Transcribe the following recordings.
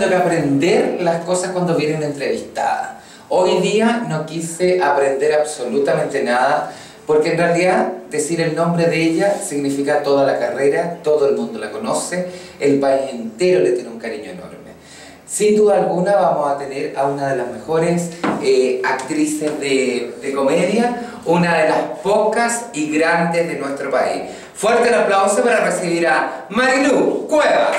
teniendo que aprender las cosas cuando vienen entrevistadas. Hoy día no quise aprender absolutamente nada, porque en realidad decir el nombre de ella significa toda la carrera, todo el mundo la conoce, el país entero le tiene un cariño enorme. Sin duda alguna vamos a tener a una de las mejores actrices de comedia, una de las pocas y grandes de nuestro país. Fuerte el aplauso para recibir a Marilu Cuevas.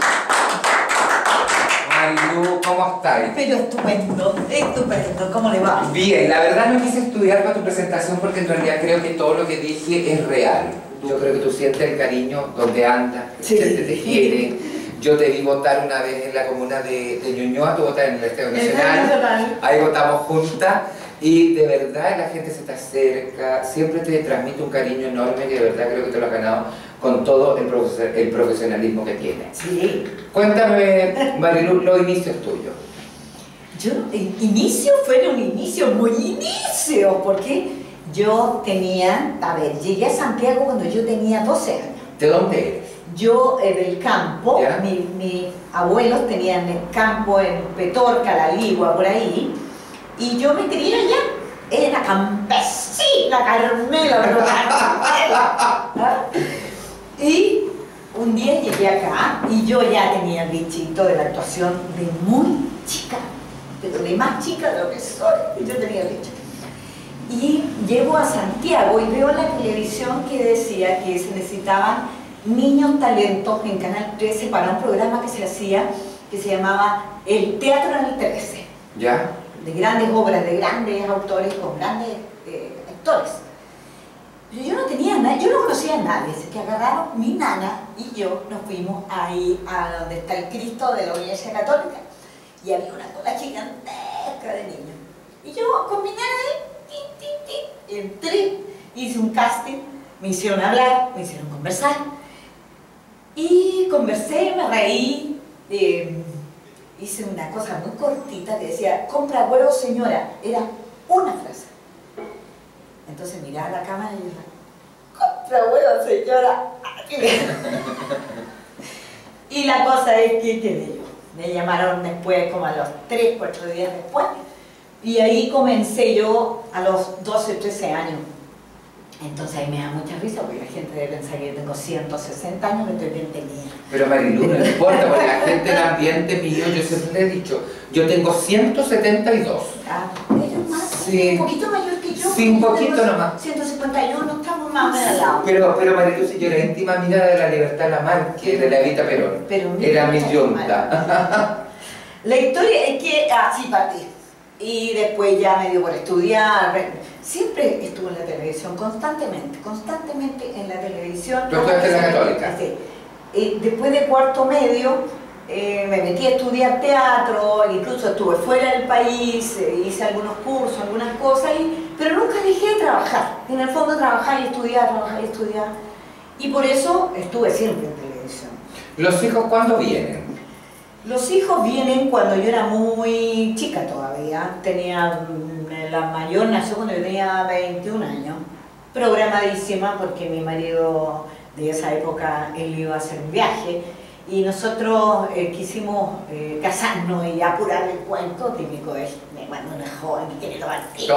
Marilu, ¿cómo estás? Pero estupendo, estupendo, ¿cómo le va? Bien, la verdad no quise estudiar para tu presentación porque en realidad creo que todo lo que dije es real. Yo creo que tú sientes el cariño donde andas, sí. gente te quiere. Yo te vi votar una vez en la comuna de Ñuñoa, tú votas en el Estadio Nacional, ahí votamos juntas y de verdad la gente se te acerca, siempre te transmite un cariño enorme que de verdad creo que te lo has ganado con todo el profesionalismo que tienes. Sí. Cuéntame, Marilu, los inicios tuyos. El inicio fue un inicio muy inicio, porque yo tenía, llegué a Santiago cuando yo tenía 12 años. ¿De dónde eres? Yo del campo, mis abuelos tenían el campo en Petorca, La Ligua, por ahí, y yo me crié allá. Era campesina, Carmela. Y un día llegué acá y yo ya tenía el bichito de la actuación de muy chica, pero de más chica de lo que soy, yo tenía el bicho. Y llego a Santiago y veo en la televisión que decía que se necesitaban niños talentos en Canal 13 para un programa que se hacía, que se llamaba El Teatro en el 13. ¿Ya? De grandes obras, de grandes autores, con grandes actores. Pero yo no tenía nada, yo no conocía a nadie, así que agarraron mi nana y yo nos fuimos ahí a donde está el Cristo de la Iglesia Católica y había una cola gigantesca de niños. Y yo con mi nana ahí, entré, hice un casting, me hicieron hablar, me hicieron conversar. Y conversé, me reí, hice una cosa muy cortita que decía, compra huevos señora, era una frase. Entonces miraba la cámara y yo, compra huevos señora. Y la cosa es que quedé yo. Me llamaron después, como a los 3, 4 días después, y ahí comencé yo a los 12, 13 años. Entonces ahí me da mucha risa porque la gente debe pensar que yo tengo 160 años, que estoy bien tenida. Pero Marilu, no importa, porque la gente del ambiente mío, yo siempre le he dicho, yo tengo 172. Ah, eres más, sí. Un poquito mayor que yo. Sí, un poquito nomás. 151, estamos más o menos al lado. Pero Marilu, si yo era íntima amiga de la Libertad Lamarque, de la Evita Perón. Pero era mi yunta. La historia es que así partí. Y después ya me dio por estudiar. Siempre estuve en la televisión, constantemente en la televisión. ¿Tú estudiaste en la Católica? Sí. Después de cuarto medio me metí a estudiar teatro, incluso estuve fuera del país, hice algunos cursos, algunas cosas, pero nunca dejé de trabajar. En el fondo trabajar y estudiar, Y por eso estuve siempre en televisión. ¿Los hijos cuándo vienen? Los hijos vienen cuando yo era muy chica todavía. La mayor nació cuando yo tenía 21 años. Programadísima porque mi marido de esa época, él iba a hacer un viaje. Y nosotros quisimos casarnos y apurar el cuento típico de cuando uno es joven y quiere tomar tiro.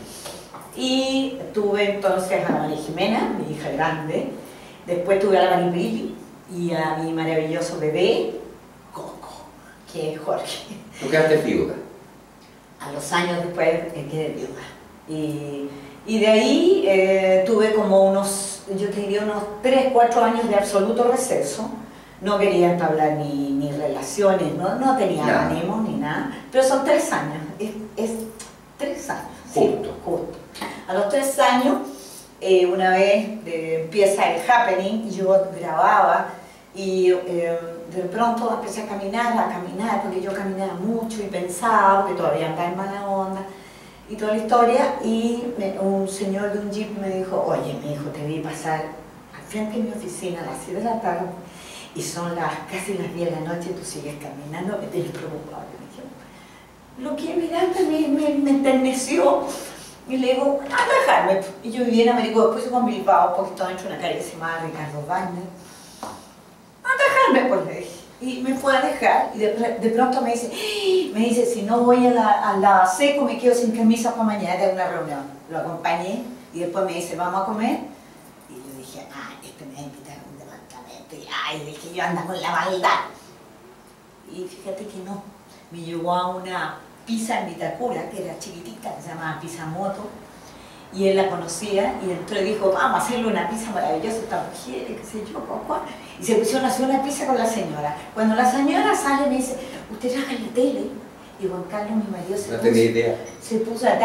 Y tuve entonces a María Jimena, mi hija grande. Después tuve a la Maripili y a mi maravilloso bebé, que es Jorge. ¿Tú quedaste viuda? A los años después quedé viuda. Y de ahí tuve como yo te diría unos 3, 4 años de absoluto receso. No quería entablar ni relaciones, no tenía ánimo ni nada. Pero son 3 años, es 3 años. Justo. Sí, a los 3 años, una vez empieza el happening, y yo grababa y de pronto empecé a caminar, porque yo caminaba mucho y pensaba, porque todavía andaba en mala onda, y toda la historia, y un señor de un jeep me dijo, oye, mi hijo, te vi pasar al frente de mi oficina a las 7 de la tarde, y son casi las 10 de la noche, tú sigues caminando, me tienes preocupado. Y me dijo, lo que miraste me enterneció, y le digo, a dejarme. Y yo vivía en Américo, después se Bilbao, un poquito dentro de una calle que se llamaba Ricardo Wagner. A dejarme, pues le dije. Y me fue a dejar y de pronto me dice, si no voy a la seco me quedo sin camisa para mañana, tengo una reunión. Lo acompañé y después me dice, vamos a comer. Y yo dije, este me va a invitar a un departamento. Y dije, yo ando con la maldad. Y fíjate que no, me llevó a una pizza en Vitacura, que era chiquitita, que se llamaba Pizza Moto. Y él la conocía y entró y dijo, vamos a hacerle una pizza maravillosa a esta mujer, qué sé yo, y se pusieron a hacer una pizza con la señora. Cuando la señora sale me dice, usted trabaja en la tele. Y Juan Carlos, mi marido, se puso a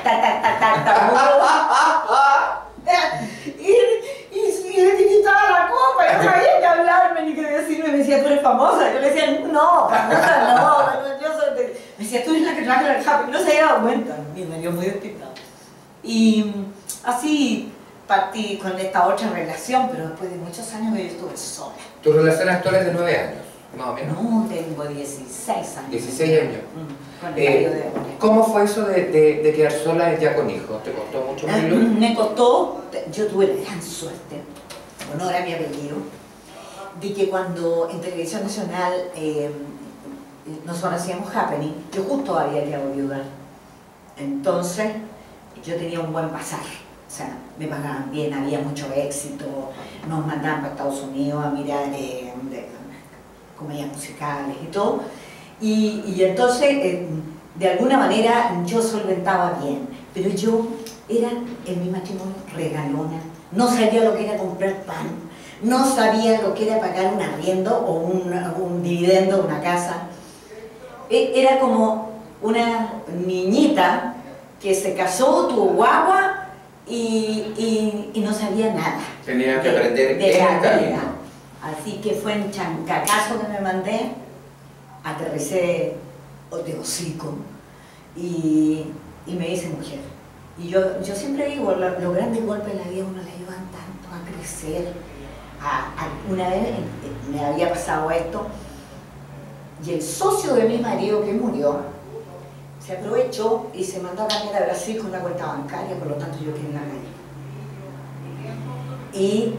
y le quitaba la copa, y no sabía qué hablarme ni qué decirme. Me decía, tú eres famosa. Yo le decía, no, famosa no, yo soy de... Me decía, tú eres la que trabaja en el Happy. No se había dado cuenta, mi marido muy despistado. Y así partí con esta otra relación, pero después de muchos años yo estuve sola. ¿Tu relación actual es de 9 años, más o menos? No, tengo 16 años. 16 años. Con el marido de ahora. ¿Cómo fue eso de quedar sola ya con hijos? ¿Te costó mucho? Me costó, yo tuve la gran suerte, honor a mi apellido, de que cuando en Televisión Nacional nosotros hacíamos Happening, yo justo había quedado viuda. Entonces, yo tenía un buen pasar, o sea, me pagaban bien, había mucho éxito, nos mandaban para Estados Unidos a mirar comedias musicales y todo, y entonces, de alguna manera, yo solventaba bien, pero yo era en mi matrimonio regalona, no sabía lo que era comprar pan, no sabía lo que era pagar un arriendo o un dividendo de una casa, era como una niñita que se casó, tuvo guagua y no sabía nada. Tenía que aprender de la vida. vida. Así que fue en chancacazo que me mandé, aterricé de hocico y me hice mujer. Y yo siempre digo, los grandes golpes en la vida uno le ayudan tanto a crecer. Una vez me había pasado esto y el socio de mi marido que murió se aprovechó y se mandó a cambiar a Brasil con una cuenta bancaria, por lo tanto yo quedé en la calle. Y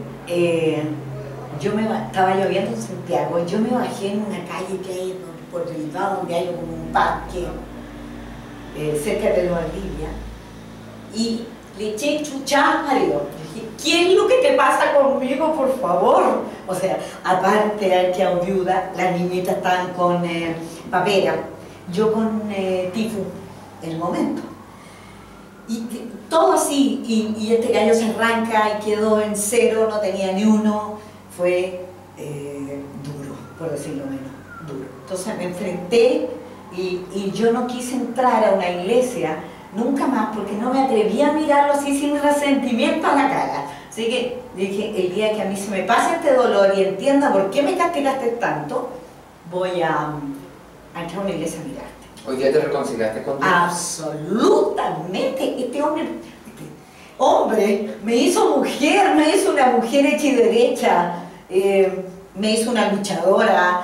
estaba lloviendo en Santiago, yo me bajé en una calle que hay por Bilbao, donde hay como un parque cerca de Valdivia, y le eché chuchá al marido. Dije, ¿qué es lo que te pasa conmigo, por favor? O sea, aparte hay que viuda, las niñitas están con papera, yo con tifus en el momento. Y todo así, y este gallo se arranca y quedó en cero, no tenía ni uno, fue duro, por decirlo menos, duro. Entonces me enfrenté y yo no quise entrar a una iglesia nunca más, porque no me atrevía a mirarlo así sin resentimiento a la cara. Así que dije, el día que a mí se me pase este dolor y entienda por qué me castigaste tanto, voy a entrar a una iglesia a mirarte. ¿Hoy día te reconciliaste con Dios? Absolutamente. Este hombre me hizo mujer, me hizo una mujer hecha y derecha, me hizo una luchadora,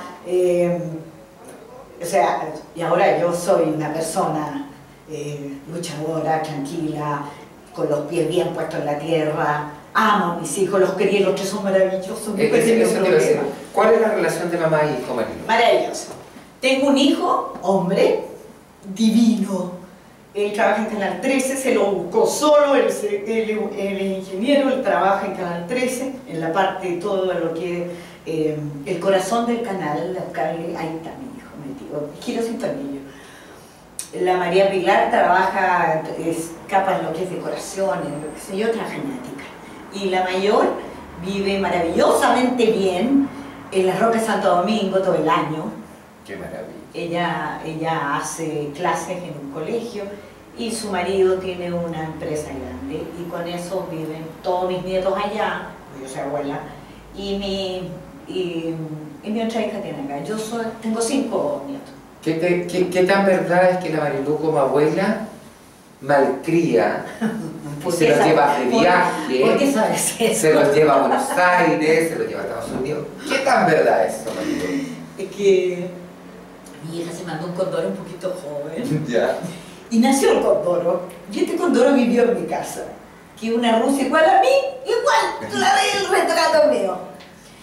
o sea, y ahora yo soy una persona luchadora, tranquila, con los pies bien puestos en la tierra, amo a mis hijos, los crié, los tres son maravillosos, ¿Cuál es la relación de mamá y hijo, marido? Maravilloso. Tengo un hijo, hombre, divino. Él trabaja en Canal 13, se lo buscó solo, él es ingeniero, él trabaja en Canal 13, en la parte de todo lo que es el corazón del canal, ahí está mi hijo metido, giro sin tornillo. La María Pilar trabaja, capa en lo que es decoración, en lo que sé yo, trabaja en ética. Y la mayor vive maravillosamente bien en las Rocas de Santo Domingo todo el año. ¡Qué maravilla! Ella hace clases en un colegio y su marido tiene una empresa grande y con eso viven todos mis nietos allá, yo soy abuela, y mi otra hija tiene acá. Yo tengo 5 nietos. ¿Qué tan verdad es que la Marilu como abuela malcría y se los lleva de viaje? ¿Por qué sabes eso? Se los lleva a Buenos Aires, se los lleva a Estados Unidos. ¿Qué tan verdad es eso, Marilu? Es que mi hija se mandó un condoro un poquito joven. Ya. Y nació el condoro. Y este condoro vivió en mi casa. Que una rusa igual a mí, igual. Tú la ves el retrato mío.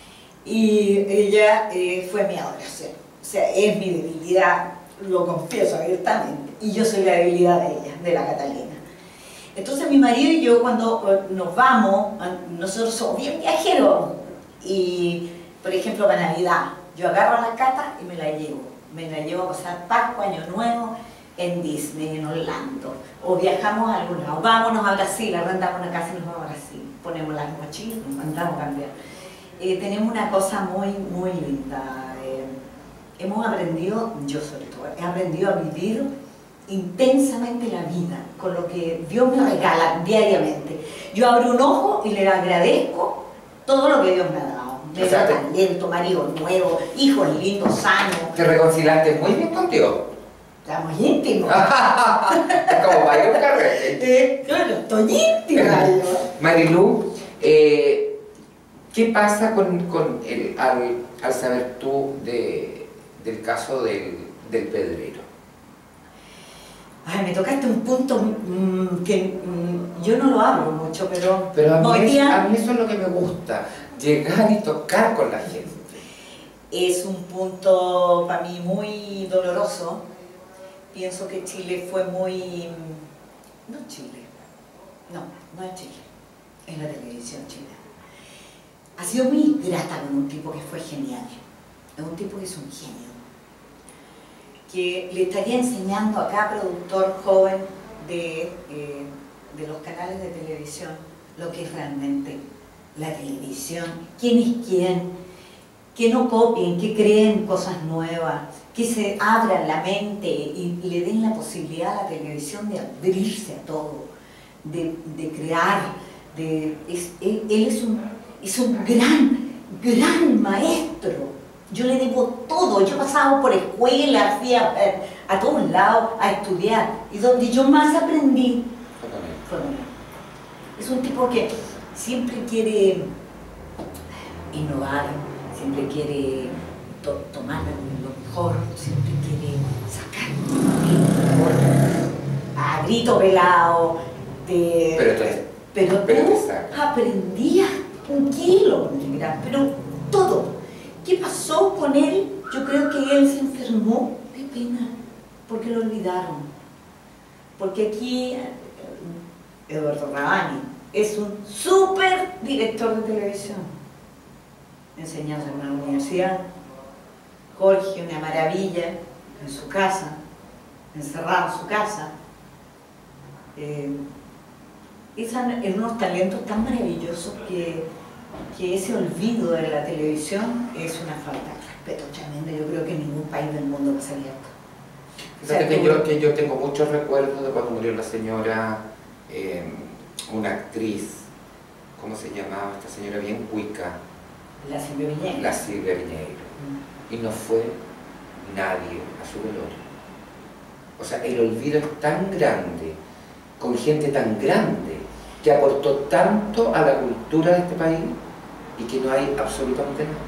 Y ella fue mi adoración. O sea, es mi debilidad, lo confieso abiertamente. Y yo soy la debilidad de ella, de la Catalina. Entonces mi marido y yo cuando nos vamos, nosotros somos bien viajeros. Y, por ejemplo, para Navidad, yo agarro a la Cata y me la llevo. Me la llevo a pasar Pascua, Año Nuevo, en Disney, en Orlando. O viajamos a algún lado. Vámonos a Brasil, arrendamos una casa y nos vamos a Brasil. Ponemos las mochilas, nos mandamos a cambiar. Tenemos una cosa muy, muy linda. Hemos aprendido, yo sobre todo, he aprendido a vivir intensamente la vida, con lo que Dios me regala diariamente. Yo abro un ojo y le agradezco todo lo que Dios me ha dado. Me da talento, marido nuevo, hijos lindos, sanos. ¿Te reconciliaste muy bien con Dios? Estamos íntimos. Es como Mario Carrete. Claro, estoy íntima. Marilu, ¿qué pasa al saber tú del caso del pedrero? Ay, me tocaste un punto que yo no lo hablo mucho, pero a mí eso es lo que me gusta, llegar y tocar con la gente. Es un punto para mí muy doloroso. Pienso que Chile fue muy... No Chile, no es Chile, es la televisión chilena. Ha sido muy grata con un tipo que fue genial, es un tipo que es un genio, que le estaría enseñando a cada productor joven de los canales de televisión lo que es realmente la televisión, quién es quién, que no copien, que creen cosas nuevas, que se abran la mente y le den la posibilidad a la televisión de abrirse a todo, de crear. Él es un gran maestro. Yo le debo todo. Yo he pasado por escuelas, fui a todos lados a estudiar. Y donde yo más aprendí fue con él. Es un tipo que siempre quiere innovar, siempre quiere tomar lo mejor, siempre quiere sacar lo mejor. A grito pelado. Pero tú aprendías un kilo, pero todo. ¿Qué pasó con él? Yo creo que él se enfermó de pena, porque lo olvidaron. Porque aquí Eduardo Rabani es un súper director de televisión. Enseñando en una universidad. Jorge, una maravilla, en su casa, encerrado en su casa. En unos talentos tan maravillosos que ese olvido de la televisión es una falta de respeto tremenda. Yo creo que en ningún país del mundo va a ser esto. Fíjate que yo tengo muchos recuerdos de cuando murió la señora, una actriz, ¿cómo se llamaba esta señora? Bien cuica. La Silvia Viñeiro. La Silvia Viñeiro. Y no fue nadie a su velorio. O sea, el olvido es tan grande, con gente tan grande, que aportó tanto a la cultura de este país y que no hay absolutamente nada.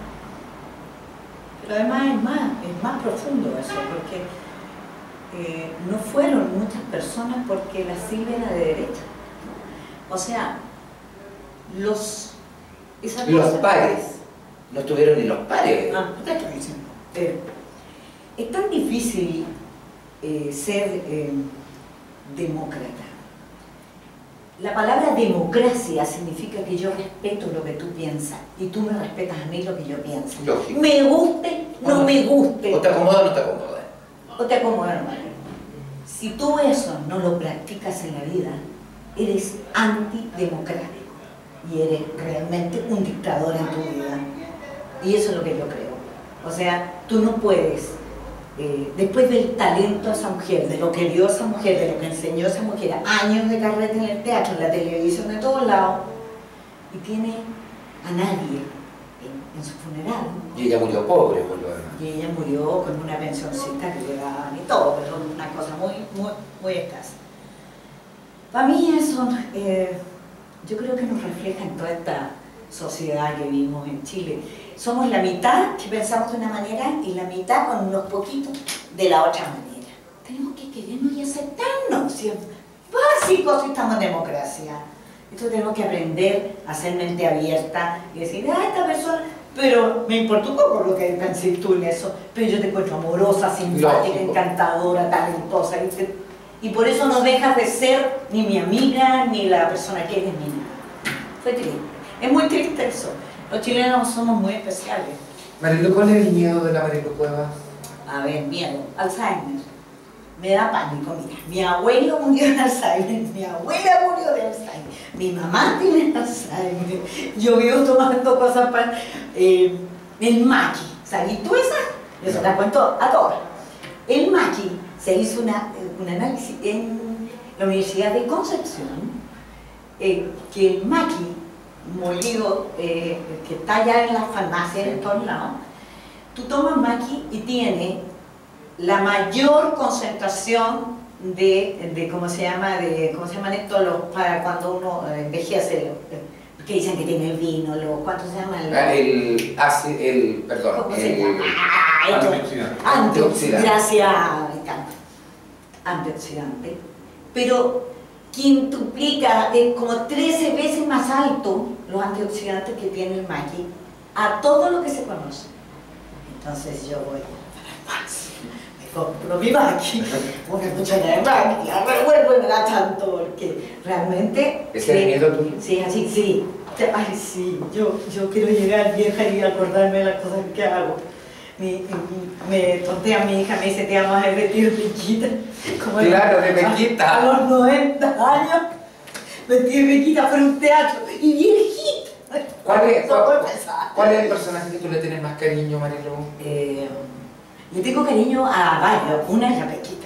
Pero además es más profundo eso, porque no fueron muchas personas porque la Silvia era de derecha. O sea, los pares, no estuvieron ni los pares. ¿Qué estoy diciendo? Es tan difícil ser demócrata. La palabra democracia significa que yo respeto lo que tú piensas y tú me respetas a mí lo que yo pienso. Lógico. Me guste, no me guste. O te acomoda o no te acomoda. O te acomoda, hermano. Si tú eso no lo practicas en la vida, eres antidemocrático y eres realmente un dictador en tu vida. Y eso es lo que yo creo. O sea, tú no puedes, después del talento de esa mujer, de lo que dio esa mujer, de lo que enseñó esa mujer, años de carrera en el teatro, en la televisión, de todos lados, y tiene a nadie en su funeral. Y ella murió pobre, por lo demás. Y ella murió con una pensioncita que le daban y todo, pero una cosa muy escasa. Para mí eso, yo creo que nos refleja en toda esta sociedad que vivimos en Chile. Somos la mitad que pensamos de una manera y la mitad con unos poquitos de la otra manera. Tenemos que querernos y aceptarnos, si es básico si estamos en democracia. Entonces tenemos que aprender a ser mente abierta y decir, esta persona, pero me importa un poco lo que penséis tú en eso, pero yo te encuentro amorosa, simpática, Lógico. encantadora, talentosa, y por eso no dejas de ser ni mi amiga, ni la persona que eres, ni nada. Fue triste. Es muy triste eso. Los chilenos somos muy especiales. Marilu, ¿cuál es el miedo de la Marilu Cuevas? A ver, miedo, Alzheimer. Me da pánico, mira, mi abuelo murió de Alzheimer, mi abuela murió de Alzheimer, mi mamá tiene Alzheimer, yo vivo tomando cosas para... el maqui, ¿sabes tú esa? Yo se la cuento a todas. El maqui se hizo un análisis en la Universidad de Concepción, que el maqui molido, que está allá en las farmacias en todos lados, tú tomas maqui y tiene la mayor concentración de ¿cómo se llaman estos para cuando uno envejece? Que dicen que tiene el vino, ¿cuánto se llama? Perdón, ¿Cómo se llama? Antioxidante. Antioxidante. Gracias, me encanta. Antioxidante. Pero quintuplica, es como 13 veces más alto los antioxidantes que tiene el maqui a todo lo que se conoce. Entonces yo voy para más. Compro mi maqui, una cuchara de maqui, la revuelvo y me la tanto porque realmente... ¿Ese es el miedo tuyo? Sí, así, sí. Ay, sí, yo quiero llegar vieja y acordarme de las cosas que hago. Me tontea mi hija, me dice, te vamos a vestir Pequita. Claro, de Pequita. A los 90 años, vestir Pequita para un teatro y viejita. ¿Cuál es ¿Cuál el personaje que tú le tienes más cariño, Marilu? Le tengo cariño a varios. Una es la Pequita.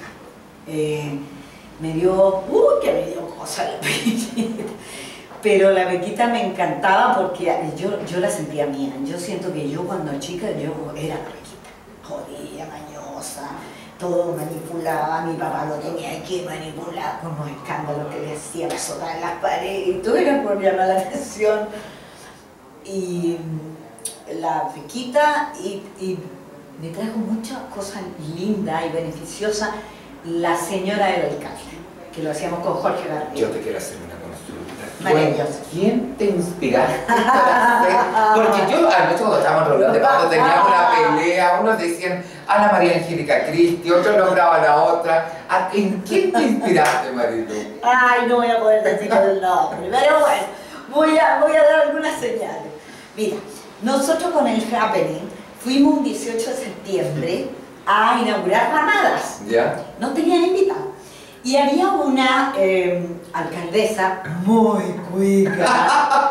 Me dio cosa la Pequita. Pero la Pequita me encantaba porque yo la sentía mía. Yo siento que yo cuando chica yo era la Pequita. Jodida, mañosa, todo manipulaba. Mi papá lo tenía que manipular con los escándalos que le hacía azotar en las paredes. Y todo era por llamar la atención. Y la Pequita y me trajo muchas cosas lindas y beneficiosas la señora del alcalde, que lo hacíamos con Jorge Garrido. Yo te quiero hacer una consulta. Maravilloso. ¿Quién te inspiraste para hacer? Porque yo, anoche cuando estábamos rodeados de cuando teníamos una pelea, unos decían Ana María Angélica Cristi, otros nombraban a otra. ¿En quién te inspiraste, Marilu? Ay, no voy a poder decir el nombre, pero bueno, voy a dar algunas señales. Mira, nosotros con el Happening fuimos un 18 de septiembre a inaugurar Ramadas. ¿Ya? Nos tenían invitados. Y había una alcaldesa muy cuica.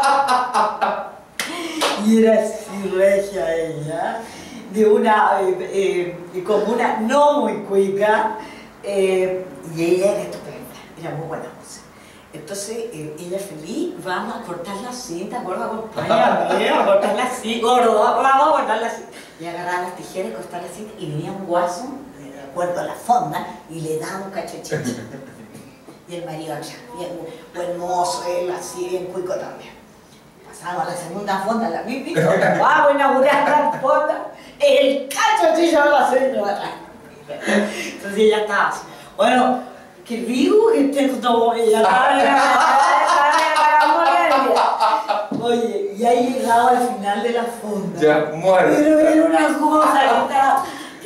Y era así regia ella, de una comuna no muy cuica. Y ella era estupenda, era muy buena música. Entonces ella feliz, vamos a cortar la cinta, gorda, acompáñame a cortar la cinta, gordo, vamos a cortar la cinta. Y agarraba las tijeras y cortar la cinta y venía un guaso, de acuerdo a la fonda, y le daba un cachochicho. Y el marido allá, bien buen mozo, él así, bien cuico también. Pasamos a la segunda fonda, la misma, vamos a inaugurar la fonda, el cachochicho de la señora. Entonces ella estaba así, bueno, que digo que tengo ella. Oye, y ahí llegaba al final de la fonda. Ya, muere. Pero era una cosa que estaba...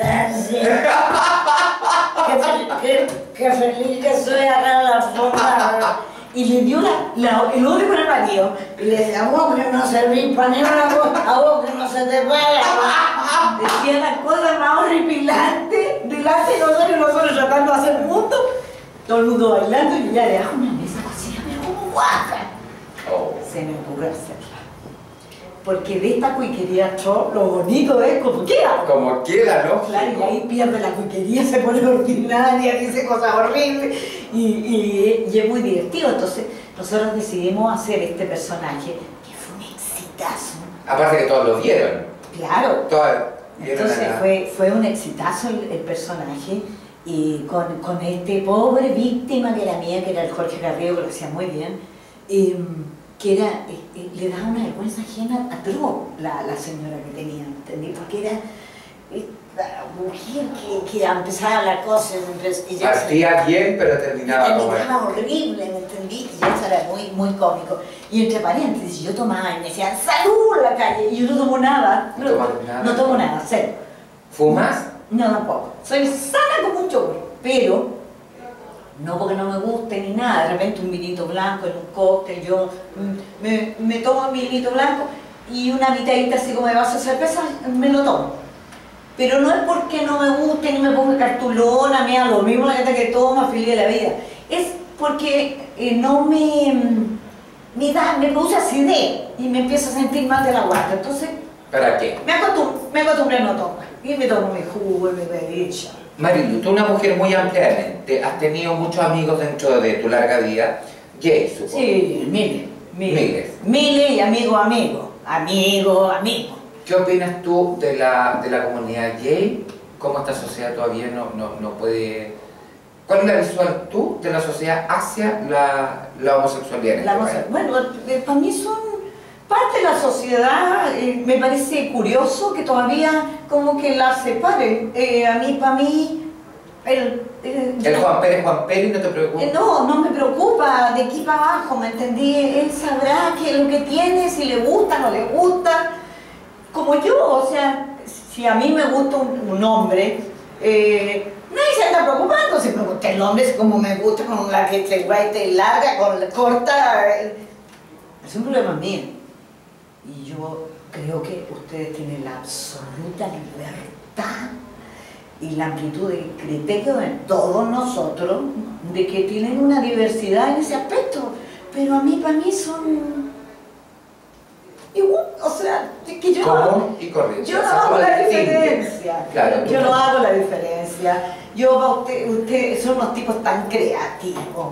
Qué feliz que soy acá en la fonda. Y le dio el otro con el marido. Y le decía, a vos que no servís para nada, a vos que no se te puede. Decía las cosas más horripilantes delante de nosotros tratando de hacer mundo. Todo el mundo bailando y ella le da una mesa vacía, pero como guaca. Se me ocurrió hacerla. Porque de esta cuiquería lo bonito es como queda. Como queda, ¿no? Claro, y ahí pierde la cuiquería, se pone ordinaria, dice cosas horribles y es muy divertido. Entonces nosotros decidimos hacer este personaje que fue un exitazo. Aparte que todos lo vieron. Claro. Vieron Entonces fue un exitazo el personaje. Y con este pobre víctima que era mía, que era el Jorge Garrido, que lo hacía muy bien, que era, le daba una vergüenza ajena atroz la señora que tenía, ¿entendí? Porque era la mujer que empezaba a hablar cosas y ya partía bien, pero terminaba como... terminaba horrible, ¿me entendí? Y eso era muy, muy cómico. Y entre paréntesis, yo tomaba y me decían ¡salud! En la calle, y yo no tomo nada. No tomo nada, cero. ¿Fumas? No, tampoco. Soy sana como un yogur, pero no porque no me guste ni nada. De repente un vinito blanco en un cóctel, yo me tomo un vinito blanco y una mitadita así como de vaso de cerveza, me lo tomo. Pero no es porque no me guste ni me ponga cartulona, me da lo mismo la gente que toma, feliz de la vida. Es porque no me produce acidez y me empiezo a sentir mal de la guata. Entonces, ¿para qué? me acostumbré a no tomar. Y me tomo mi jugo, mi bebida. Marilu, tú una mujer muy amplia de mente, has tenido muchos amigos dentro de tu larga vida, gay, supongo. Sí, miles y amigo. ¿Qué opinas tú de la comunidad gay? ¿Cómo esta sociedad todavía no puede...? ¿Cuál es la visual tú de la sociedad hacia la homosexualidad? Bueno, para mí son parte de la sociedad. Me parece curioso que todavía como que la separen. Para mí... ¿El Juan Pérez y no te preocupa? No me preocupa, de aquí para abajo, ¿me entendí? Él sabrá que lo que tiene, si le gusta, no le gusta. Como yo, o sea, si a mí me gusta un hombre, nadie se anda preocupando. Si me gusta el hombre, es como me gusta, con la que se guayte larga, con la corta. Es un problema mío. Y yo creo que ustedes tienen la absoluta libertad y la amplitud de criterio de todos nosotros, de que tienen una diversidad en ese aspecto. Pero para mí son... igual, o sea, que yo común y corriente. Yo no hago la diferencia. Claro, yo no hago la diferencia. Ustedes son unos tipos tan creativos.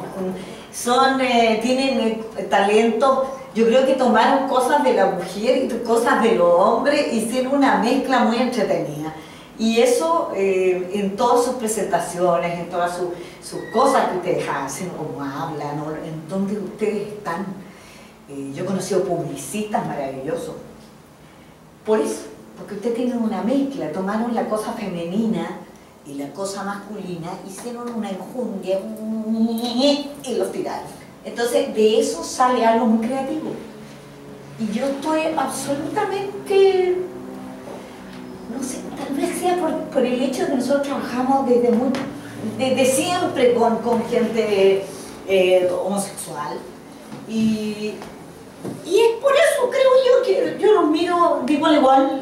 Tienen talento. Yo creo que tomaron cosas de la mujer y cosas de los hombres y hicieron una mezcla muy entretenida. Y eso en todas sus presentaciones, en todas sus cosas que ustedes hacen, como hablan, o en donde ustedes están. Yo he conocido publicistas maravillosos. Por eso, porque ustedes tienen una mezcla, tomaron la cosa femenina y la cosa masculina, hicieron una enjundia y los tiraron. Entonces, de eso sale algo muy creativo. Y yo estoy absolutamente, no sé, tal vez sea por el hecho de que nosotros trabajamos desde siempre con gente homosexual. Y es por eso, creo yo, que yo los miro de igual a igual.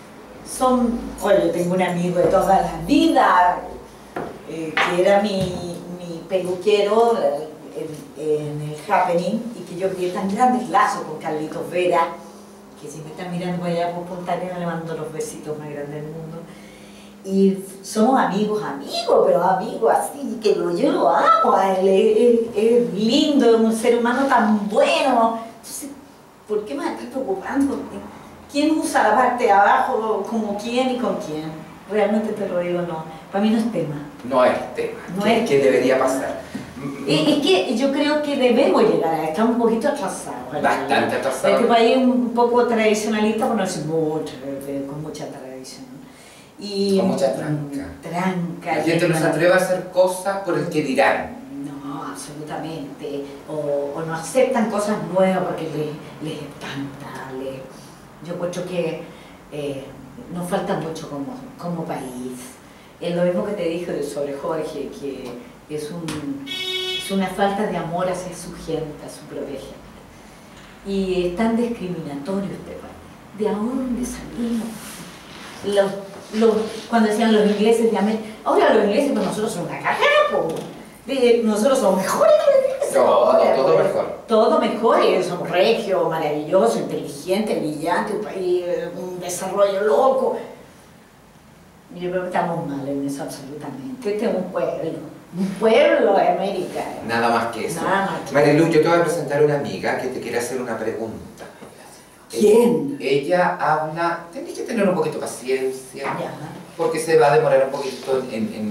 Yo tengo un amigo de toda la vida, que era mi peluquero en el Happening, y que yo vi tan grandes lazos con Carlitos Vera, que si me están mirando allá por Punta Arenas le mando los besitos más grandes del mundo. Y somos amigos, pero amigos así, que yo lo amo a él, es lindo, es un ser humano tan bueno. Entonces, ¿por qué me estás preocupando? ¿Quién usa la parte de abajo, como quién y con quién? Realmente te lo digo, no. Para mí no es tema. No es tema. No ¿Qué debería pasar? Es que yo creo que debemos llegar a estar un poquito atrasados. Bastante atrasados. Este país es un poco tradicionalista, pero no es mucho, con mucha tradición. Y con mucha tranca. La gente no se atreve a hacer cosas por el que dirán. No, absolutamente. O no aceptan cosas nuevas porque les espanta. Yo encuentro que nos falta mucho como país. Es lo mismo que te dije sobre Jorge, que es una falta de amor hacia su gente, a su propia gente. Y es tan discriminatorio este país. ¿De dónde salimos? Cuando decían los ingleses de América, ahora los ingleses, pues nosotros somos una cagada, nosotros somos mejores que los ingleses. Todo mejor. Todo mejor, y somos regios, maravillosos, inteligentes, brillantes, un país, un desarrollo loco. Yo creo que estamos mal en eso absolutamente. Este es un pueblo de América. Nada más que eso. Nada más que Marilu, yo te voy a presentar una amiga que te quiere hacer una pregunta. ¿Quién? Ella habla, tenés que tener un poquito de paciencia, Ya. porque se va a demorar un poquito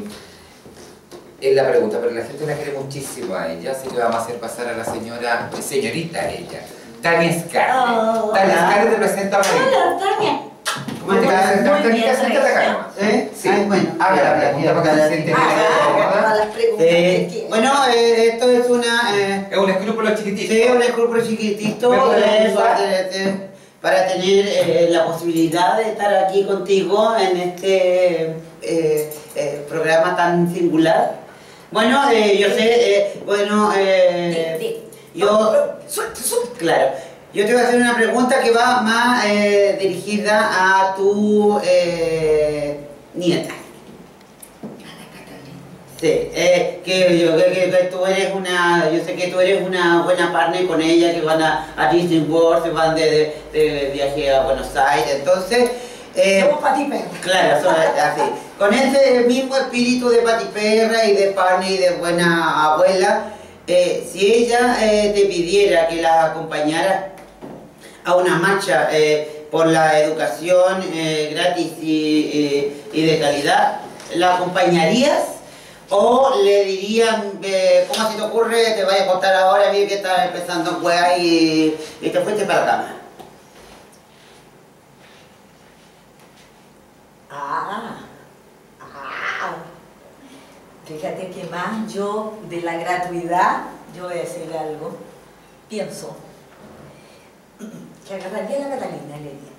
en la pregunta, pero la gente la quiere muchísimo a ella, así que vamos a hacer pasar a la señorita ella, Tania Scarlett. Oh, Tania hola. Scarlett te presenta a Marilu. Hola, Tania. Usted tiene que sentarte aquí, siéntate acá. Sí, bueno. Haga la pregunta para que se siente bien. Bueno, esto es es un escrúpulo chiquitito. Sí, un escrúpulo chiquitito para tener la posibilidad de estar aquí contigo en este programa tan singular. Bueno, yo sé, claro, yo te voy a hacer una pregunta que va más dirigida a tu nieta. Sí, que tú eres yo sé que tú eres una buena partner con ella, que van a Disney World, se van de viaje a Buenos Aires, entonces... somos patiperra. Claro, son así. Con ese mismo espíritu de patiperra y de partner y de buena abuela, si ella te pidiera que la acompañara a una marcha por la educación gratis y de calidad, ¿la acompañarías? ¿O le dirían, cómo se te ocurre, te vaya a contar ahora, bien que estás empezando pues y te fuiste para la cama? Fíjate que más yo de la gratuidad, yo voy a decir algo, pienso que agarraría a la Catalina y le diría: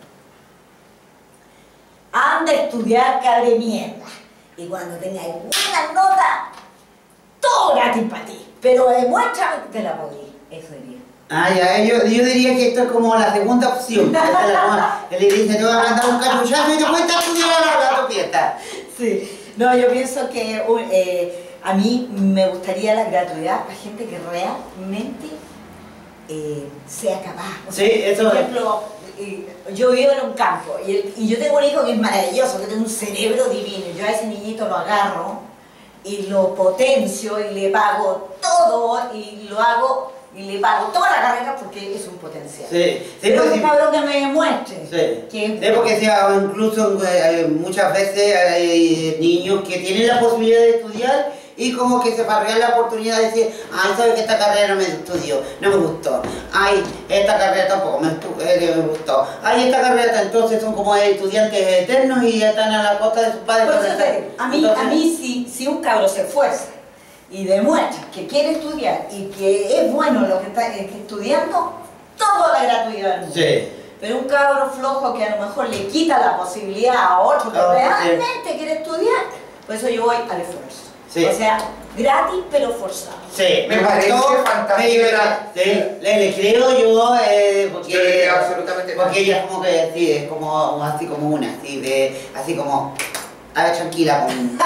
anda a estudiar, cabre mierda, y cuando tengáis buenas notas, todo gratis para ti, pero demuéstrame que te la podí. Eso diría. Ya, yo diría que esto es como la segunda opción. Que le dice, te voy a mandar un cachuchazo y te cuesta estudiar a tu fiesta. Sí, no, yo pienso que a mí me gustaría la gratuidad para gente que realmente sea capaz. O sea, sí, eso por ejemplo, yo vivo en un campo y yo tengo un hijo que es maravilloso, que tiene un cerebro divino. Yo a ese niñito lo agarro y lo potencio y le pago todo y lo hago y le pago toda la carrera porque es un potencial. Sí, pero es un cabrón que me demuestre. Sí, porque incluso muchas veces hay niños que tienen la posibilidad de estudiar y como que se parrean la oportunidad de decir, ay, sabes que esta carrera no me estudió, no me gustó, ay, esta carrera tampoco me gustó, ay, esta carrera, entonces son como estudiantes eternos y ya están a la costa de sus padres. A mí si un cabro se esfuerza y demuestra que quiere estudiar y que es bueno lo que está estudiando, toda la gratuidad del mundo. Sí. Pero un cabro flojo que a lo mejor le quita la posibilidad a otro que realmente quiere estudiar, por eso yo voy al esfuerzo. Sí. O sea, gratis pero forzado. Sí, me parece fantástico. Le creo yo, porque, yo le creo absolutamente porque ella es como que sí, es como así como una, así como, a ver, tranquila con...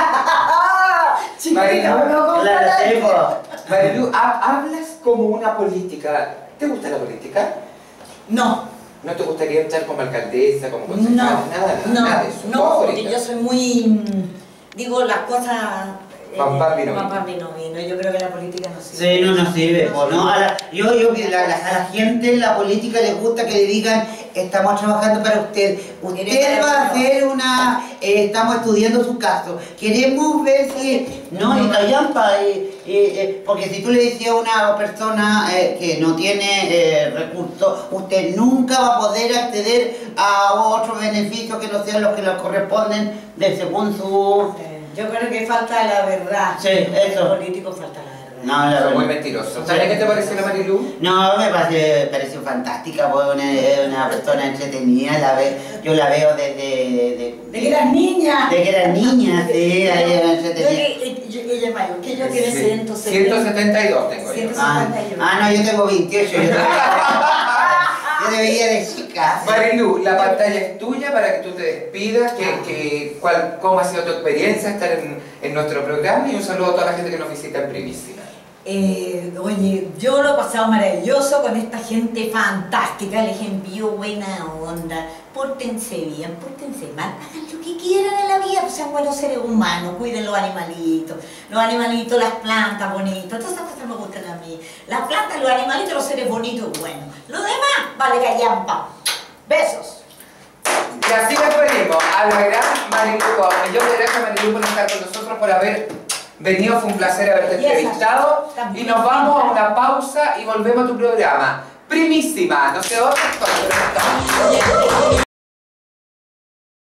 Marilu, hablas como una política. ¿Te gusta la política? No. ¿No te gustaría estar como alcaldesa, como concejal? Nada de eso. No, porque yo soy muy... digo las cosas... Papá vino. Yo creo que la política no sirve. Sí, no sirve. No, a la gente en la política les gusta que le digan, estamos trabajando para usted. Usted va a hacer estamos estudiando su caso. Queremos ver si... No, y callampa. Porque si tú le dices a una persona que no tiene recursos, usted nunca va a poder acceder a otros beneficios que no sean los que le corresponden según su... Yo creo que falta la verdad. Sí, eso. Los políticos falta la verdad. No, la verdad. Muy mentiroso. ¿Sabes qué te pareció la Marilu? No, me pareció fantástica, una persona entretenida, yo la veo desde... De que eras niña. De que eras niña, sí, entretenida. Ella es mayor, que yo tiene 172 tengo yo. 171. No, yo tengo 28. Yo te veía de chica. Marilu, la pantalla es tuya para que tú te despidas, cómo ha sido tu experiencia estar en nuestro programa y un saludo a toda la gente que nos visita en Primísima. Oye, yo lo he pasado maravilloso con esta gente fantástica, les envío buena onda, pórtense bien, pórtense mal, hagan lo que quieran en la vida, pues sean buenos seres humanos, cuiden los animalitos, las plantas bonitas, todas esas cosas me gustan a mí, las plantas, los animalitos, los seres bonitos, bueno, lo demás vale callampa. Besos. Y así despedimos a la gran Marilu. Un millón de gracias, Marilu, por estar con nosotros, por haber venido. Fue un placer haberte entrevistado. Y nos vamos a una pausa y volvemos a tu programa. Primísima, no sé dónde estoy.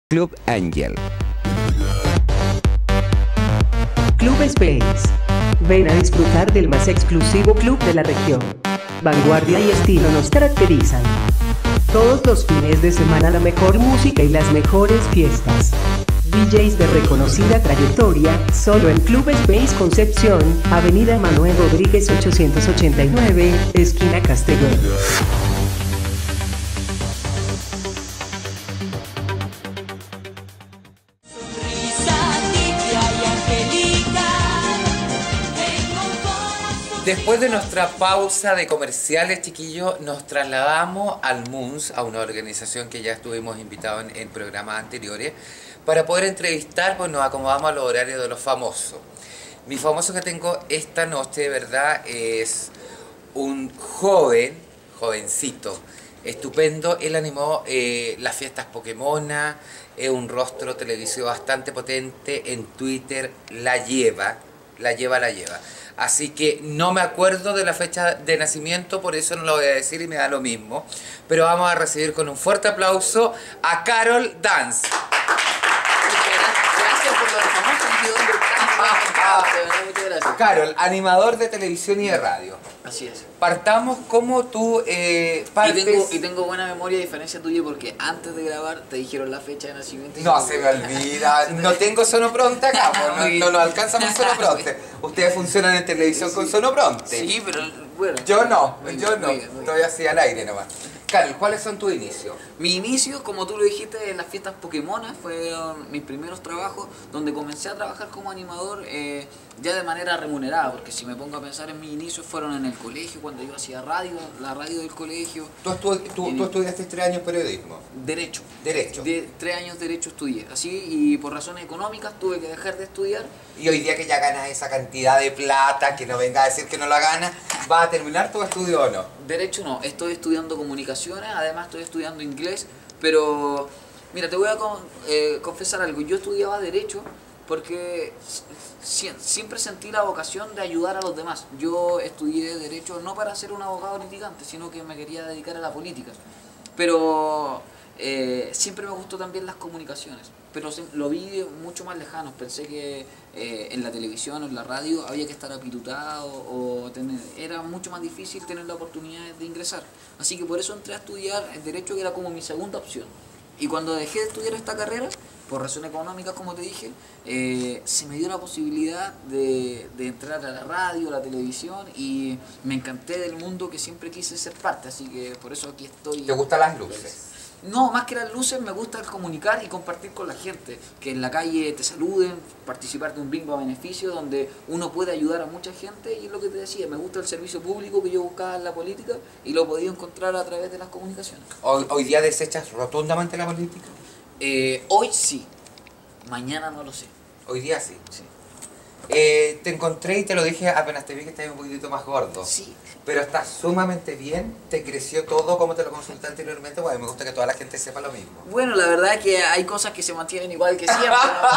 Club Angel. Club Space. Ven a disfrutar del más exclusivo club de la región. Vanguardia y estilo nos caracterizan. Todos los fines de semana la mejor música y las mejores fiestas. DJs de reconocida trayectoria, solo en Club Space Concepción, Avenida Manuel Rodríguez 889, esquina Castellón. Después de nuestra pausa de comerciales, chiquillos, nos trasladamos al MUNS, a una organización que ya estuvimos invitados en programas anteriores, para poder entrevistar, pues nos acomodamos a los horarios de los famosos. Mi famoso que tengo esta noche, de verdad, es un jovencito, estupendo. Él animó las fiestas Pokémona, es un rostro televisivo bastante potente, en Twitter la lleva. Así que no me acuerdo de la fecha de nacimiento, por eso no lo voy a decir y me da lo mismo. Pero vamos a recibir con un fuerte aplauso a Carol Dance. Gracias por lo de famoso. Muchas gracias. Carol, animador de televisión y de radio. Así es. Partamos como tú partes... Y tengo buena memoria a diferencia tuya porque antes de grabar te dijeron la fecha de nacimiento. No, se me olvida. No tengo sonopronte acá, pues, no nos alcanza con sonopronte. Ustedes funcionan en televisión con sonopronte. Sí, pero bueno. Yo no. Muy bien. Estoy así al aire nomás. Carol, ¿cuáles son tus inicios? Mi inicio, como tú lo dijiste, en las fiestas Pokémon, fueron mis primeros trabajos donde comencé a trabajar como animador ya de manera remunerada, porque si me pongo a pensar en mis inicios fueron en el colegio, cuando yo hacía radio, la radio del colegio. ¿Tú estudiaste 3 años periodismo? Derecho. Derecho. 3 años Derecho estudié, así, y por razones económicas tuve que dejar de estudiar. Y hoy día que ya ganas esa cantidad de plata, que no venga a decir que no la ganas, ¿vas a terminar tu estudio o no? Derecho no, estoy estudiando comunicaciones, además estoy estudiando inglés, pero mira, te voy a confesar algo. Yo estudiaba Derecho porque siempre sentí la vocación de ayudar a los demás. Yo estudié Derecho no para ser un abogado litigante, sino que me quería dedicar a la política. Pero siempre me gustó también las comunicaciones, pero lo vi mucho más lejano. Pensé que en la televisión o en la radio había que estar apitutado era mucho más difícil tener la oportunidad de ingresar. Así que por eso entré a estudiar el Derecho, que era como mi segunda opción. Y cuando dejé de estudiar esta carrera, por razones económicas, como te dije, se me dio la posibilidad de entrar a la radio, a la televisión, y me encanté del mundo que siempre quise ser parte, así que por eso aquí estoy. ¿Te gustan las luces? No, más que las luces me gusta comunicar y compartir con la gente, que en la calle te saluden, participar de un bingo a beneficio donde uno puede ayudar a mucha gente, y es lo que te decía, me gusta el servicio público que yo buscaba en la política y lo he podido encontrar a través de las comunicaciones. ¿Hoy día desechas rotundamente la política? Hoy sí, mañana no lo sé. Hoy día sí. Sí. Te encontré y te lo dije apenas te vi que estabas un poquitito más gordo. Sí. Pero estás sumamente bien, te creció todo como te lo consulté anteriormente. Bueno, me gusta que toda la gente sepa lo mismo. Bueno, la verdad es que hay cosas que se mantienen igual que siempre,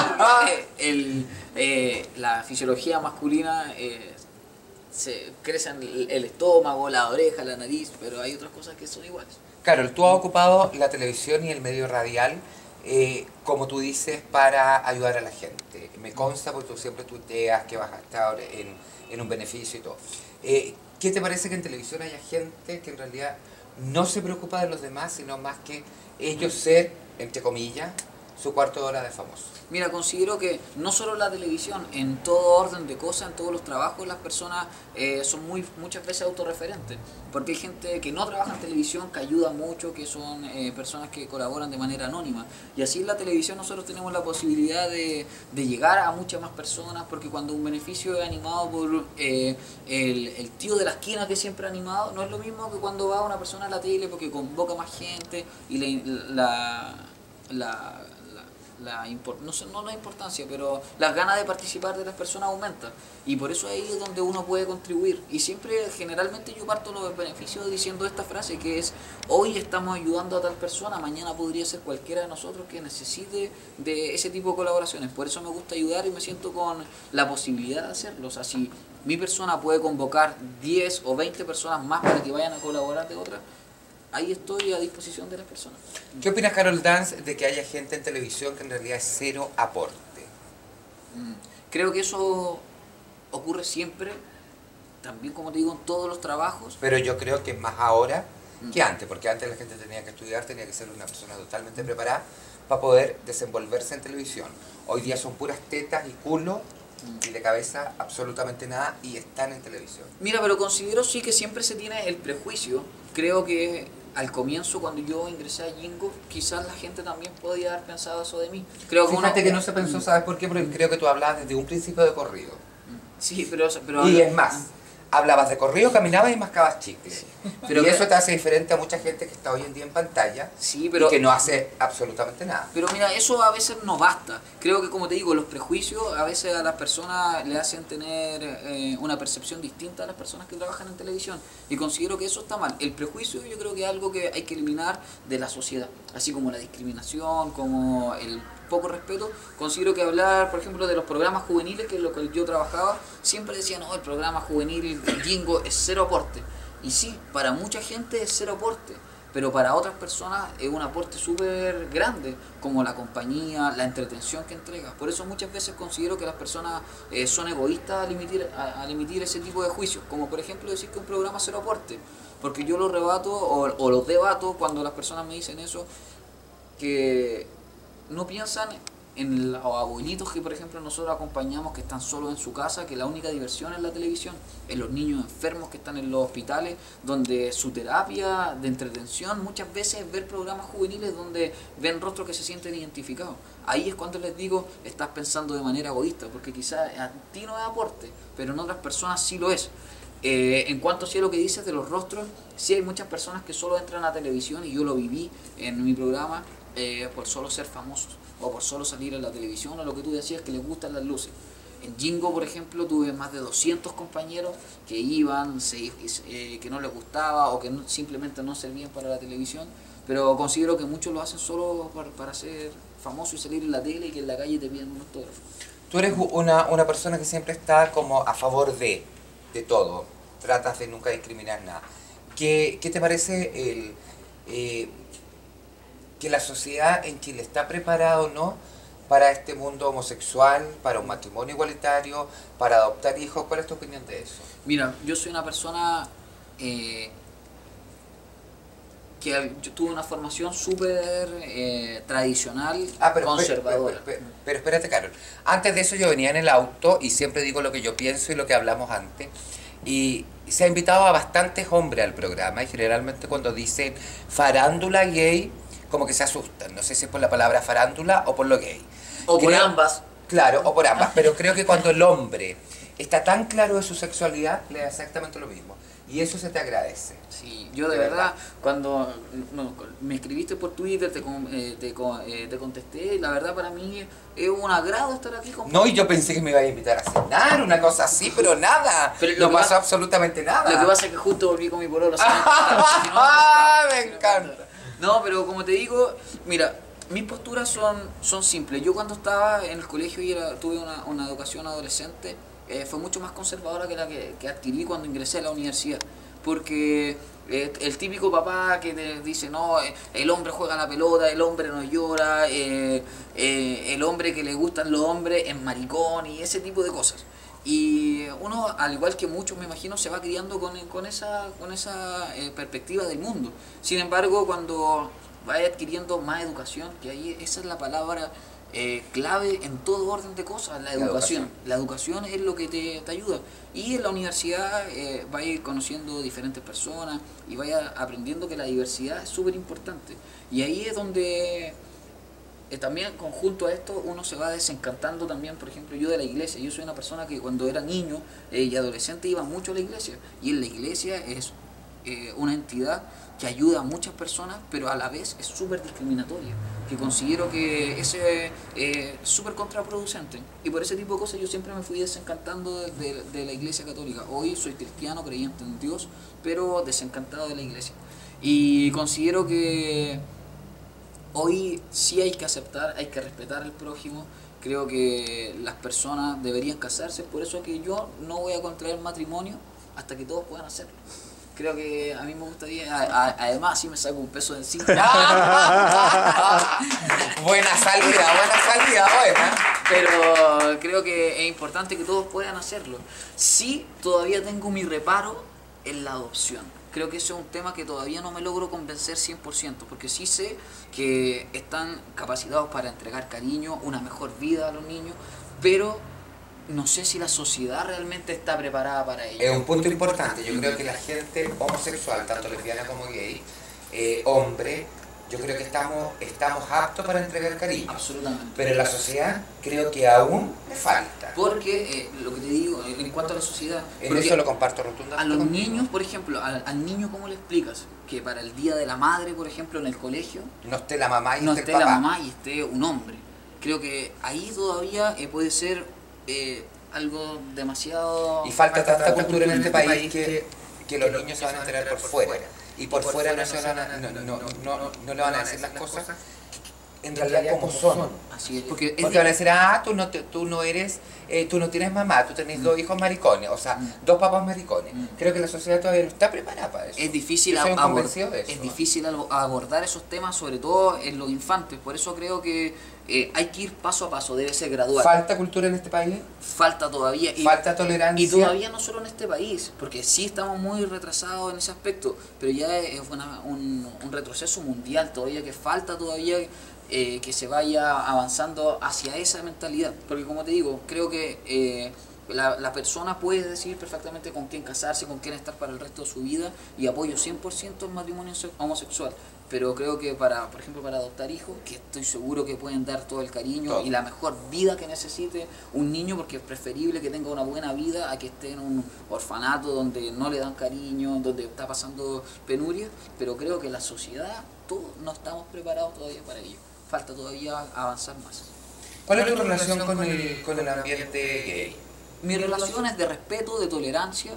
¿no? La fisiología masculina se crece el estómago, la oreja, la nariz, pero hay otras cosas que son iguales. Carol, tú has ocupado la televisión y el medio radial, como tú dices, para ayudar a la gente. Me consta porque tú siempre tuiteas que vas a estar en un beneficio y todo. ¿Qué te parece que en televisión haya gente que en realidad no se preocupa de los demás, sino más que ellos ser, entre comillas, su cuarto de hora de famoso? Mira, considero que no solo la televisión, en todo orden de cosas, en todos los trabajos, las personas son muchas veces autorreferentes. Porque hay gente que no trabaja en televisión, que ayuda mucho, que son personas que colaboran de manera anónima. Y así en la televisión nosotros tenemos la posibilidad de llegar a muchas más personas, porque cuando un beneficio es animado por el tío de la esquina que siempre ha animado, no es lo mismo que cuando va una persona a la tele, porque convoca más gente y no la importancia, pero las ganas de participar de las personas aumentan, y por eso ahí es donde uno puede contribuir. Y siempre, generalmente yo parto los beneficios diciendo esta frase, que es: hoy estamos ayudando a tal persona, mañana podría ser cualquiera de nosotros que necesite de ese tipo de colaboraciones. Por eso me gusta ayudar y me siento con la posibilidad de hacerlo. O sea, si mi persona puede convocar 10 o 20 personas más para que vayan a colaborar de otras, ahí estoy a disposición de las personas. ¿Qué opinas, Carol Dance, de que haya gente en televisión que en realidad es cero aporte? Creo que eso ocurre siempre, también como te digo, en todos los trabajos. Pero yo creo que más ahora que antes, porque antes la gente tenía que estudiar, tenía que ser una persona totalmente preparada para poder desenvolverse en televisión. Hoy día son puras tetas y culo y de cabeza absolutamente nada y están en televisión. Mira, pero considero sí que siempre se tiene el prejuicio. Creo que al comienzo, cuando yo ingresé a Jingo, quizás la gente también podía haber pensado eso de mí. Creo que Fíjate que no se pensó, ¿sabes por qué? Porque creo que tú hablabas desde un principio de corrido. Sí, pero Y es más, hablabas de corrido, caminabas y mascabas chicle. Pero y que- eso te hace diferente a mucha gente que está hoy en día en pantalla Sí, pero y que no hace absolutamente nada. Pero mira, eso a veces no basta. Creo que, como te digo, los prejuicios a veces a las personas le hacen tener una percepción distinta a las personas que trabajan en televisión. Y considero que eso está mal. El prejuicio yo creo que es algo que hay que eliminar de la sociedad. Así como la discriminación, como el poco respeto. Considero que hablar, por ejemplo, de los programas juveniles, que es lo que yo trabajaba, siempre decían, no, el programa juvenil Jingo es cero aporte. Y sí, para mucha gente es cero aporte, pero para otras personas es un aporte súper grande, como la compañía, la entretención que entrega. Por eso muchas veces considero que las personas son egoístas al emitir ese tipo de juicios, como por ejemplo decir que un programa es cero aporte, porque yo lo rebato o lo debato cuando las personas me dicen eso, que no piensan en los abuelitos que por ejemplo nosotros acompañamos, que están solos en su casa, que la única diversión es la televisión, en los niños enfermos que están en los hospitales, donde su terapia de entretención muchas veces es ver programas juveniles donde ven rostros que se sienten identificados. Ahí es cuando les digo, estás pensando de manera egoísta, porque quizás a ti no es aporte, pero en otras personas sí lo es. En cuanto a lo que dices de los rostros, sí hay muchas personas que solo entran a televisión, y yo lo viví en mi programa, por solo ser famosos o por solo salir en la televisión, o lo que tú decías, que les gustan las luces. En Jingo, por ejemplo, tuve más de 200 compañeros que iban, que no les gustaba o que simplemente no servían para la televisión, pero considero que muchos lo hacen solo para ser famoso y salir en la tele y que en la calle te pidan un autógrafo. Tú eres una persona que siempre está como a favor de todo, tratas de nunca discriminar nada. ¿Qué te parece que la sociedad en Chile está preparada o no para este mundo homosexual, para un matrimonio igualitario, para adoptar hijos? ¿Cuál es tu opinión de eso? Mira, yo soy una persona que yo tuve una formación súper tradicional, conservadora. Pero espérate, Carol. Antes de eso yo venía en el auto y siempre digo lo que yo pienso y lo que hablamos antes. Y se ha invitado a bastantes hombres al programa y generalmente cuando dicen farándula gay, como que se asustan. No sé si es por la palabra farándula o por lo gay. O por ambas. Claro, o por ambas. Pero creo que cuando el hombre está tan claro de su sexualidad, le da exactamente lo mismo. Y eso se te agradece. Sí, yo de verdad, cuando me escribiste por Twitter, te contesté, y la verdad para mí es un agrado estar aquí con... No, y yo pensé que me iba a invitar a cenar, una cosa así, pero nada. Pero no pasó absolutamente nada. Lo que pasa es que justo volví con mi pololo. Me encanta. No, pero como te digo, mira, mis posturas son simples. Yo cuando estaba en el colegio y tuve una educación adolescente, fue mucho más conservadora que la que adquirí cuando ingresé a la universidad. Porque el típico papá que te dice, no, el hombre juega la pelota, el hombre no llora, el hombre que le gustan los hombres es maricón y ese tipo de cosas. Y uno, al igual que muchos me imagino, se va criando con esa perspectiva del mundo. Sin embargo, cuando vaya adquiriendo más educación, que ahí esa es la palabra clave en todo orden de cosas, la educación. La educación es lo que te ayuda. Y en la universidad vaya a ir conociendo diferentes personas y vaya aprendiendo que la diversidad es súper importante. Y ahí es donde también, conjunto a esto, uno se va desencantando también. Por ejemplo, yo de la iglesia, yo soy una persona que cuando era niño y adolescente iba mucho a la iglesia, y en la iglesia es una entidad que ayuda a muchas personas, pero a la vez es súper discriminatoria, que considero que es súper contraproducente, y por ese tipo de cosas yo siempre me fui desencantando de la iglesia católica. Hoy soy cristiano, creyente en Dios, pero desencantado de la iglesia, y considero que hoy sí hay que aceptar, hay que respetar al prójimo. Creo que las personas deberían casarse, por eso que yo no voy a contraer matrimonio hasta que todos puedan hacerlo. Creo que a mí me gustaría, además así me saco un peso de encima. Buena salida, buena. Pero creo que es importante que todos puedan hacerlo. Sí, todavía tengo mi reparo en la adopción. Creo que ese es un tema que todavía no me logro convencer 100%, porque sí sé que están capacitados para entregar cariño, una mejor vida a los niños, pero no sé si la sociedad realmente está preparada para ello. Es un punto importante. Yo creo que la gente homosexual, tanto lesbiana como gay, hombre, yo creo que estamos aptos para entregar cariño. Absolutamente. Pero en la sociedad creo que aún le falta. Porque, lo que te digo, en cuanto a la sociedad... En eso lo comparto rotundamente. A los contigo. niños, por ejemplo, al niño, ¿cómo le explicas? Que para el Día de la Madre, por ejemplo, en el colegio, No esté la mamá y no esté esté el la papá. mamá y esté un hombre. Creo que ahí todavía puede ser algo demasiado... Y falta tanta cultura en este país que los niños se van a enterar por fuera. Y por fuera no le van a decir las cosas en realidad como son. Así es, porque Porque van a decir, tú no tienes mamá, tú tenés dos hijos maricones, o sea, dos papás maricones. Creo que la sociedad todavía no está preparada para eso. es difícil, Yo soy un convencido de eso. es difícil abordar esos temas, sobre todo en los infantes. Por eso creo que hay que ir paso a paso, debe ser gradual. Falta cultura en este país, Falta todavía. falta tolerancia. Y todavía no solo en este país, porque sí estamos muy retrasados en ese aspecto, pero ya es un retroceso mundial todavía, que falta todavía que se vaya avanzando hacia esa mentalidad. Porque como te digo, creo que la persona puede decidir perfectamente con quién casarse, con quién estar para el resto de su vida, y apoyo 100% el matrimonio homosexual. Pero creo que por ejemplo, para adoptar hijos, que estoy seguro que pueden dar todo el cariño Todo. y la mejor vida que necesite un niño, porque es preferible que tenga una buena vida a que esté en un orfanato donde no le dan cariño, donde está pasando penuria. Pero creo que la sociedad, todos no estamos preparados todavía para ello. Falta todavía avanzar más. ¿Cuál es tu relación con el ambiente gay? Mi relación es de respeto, de tolerancia.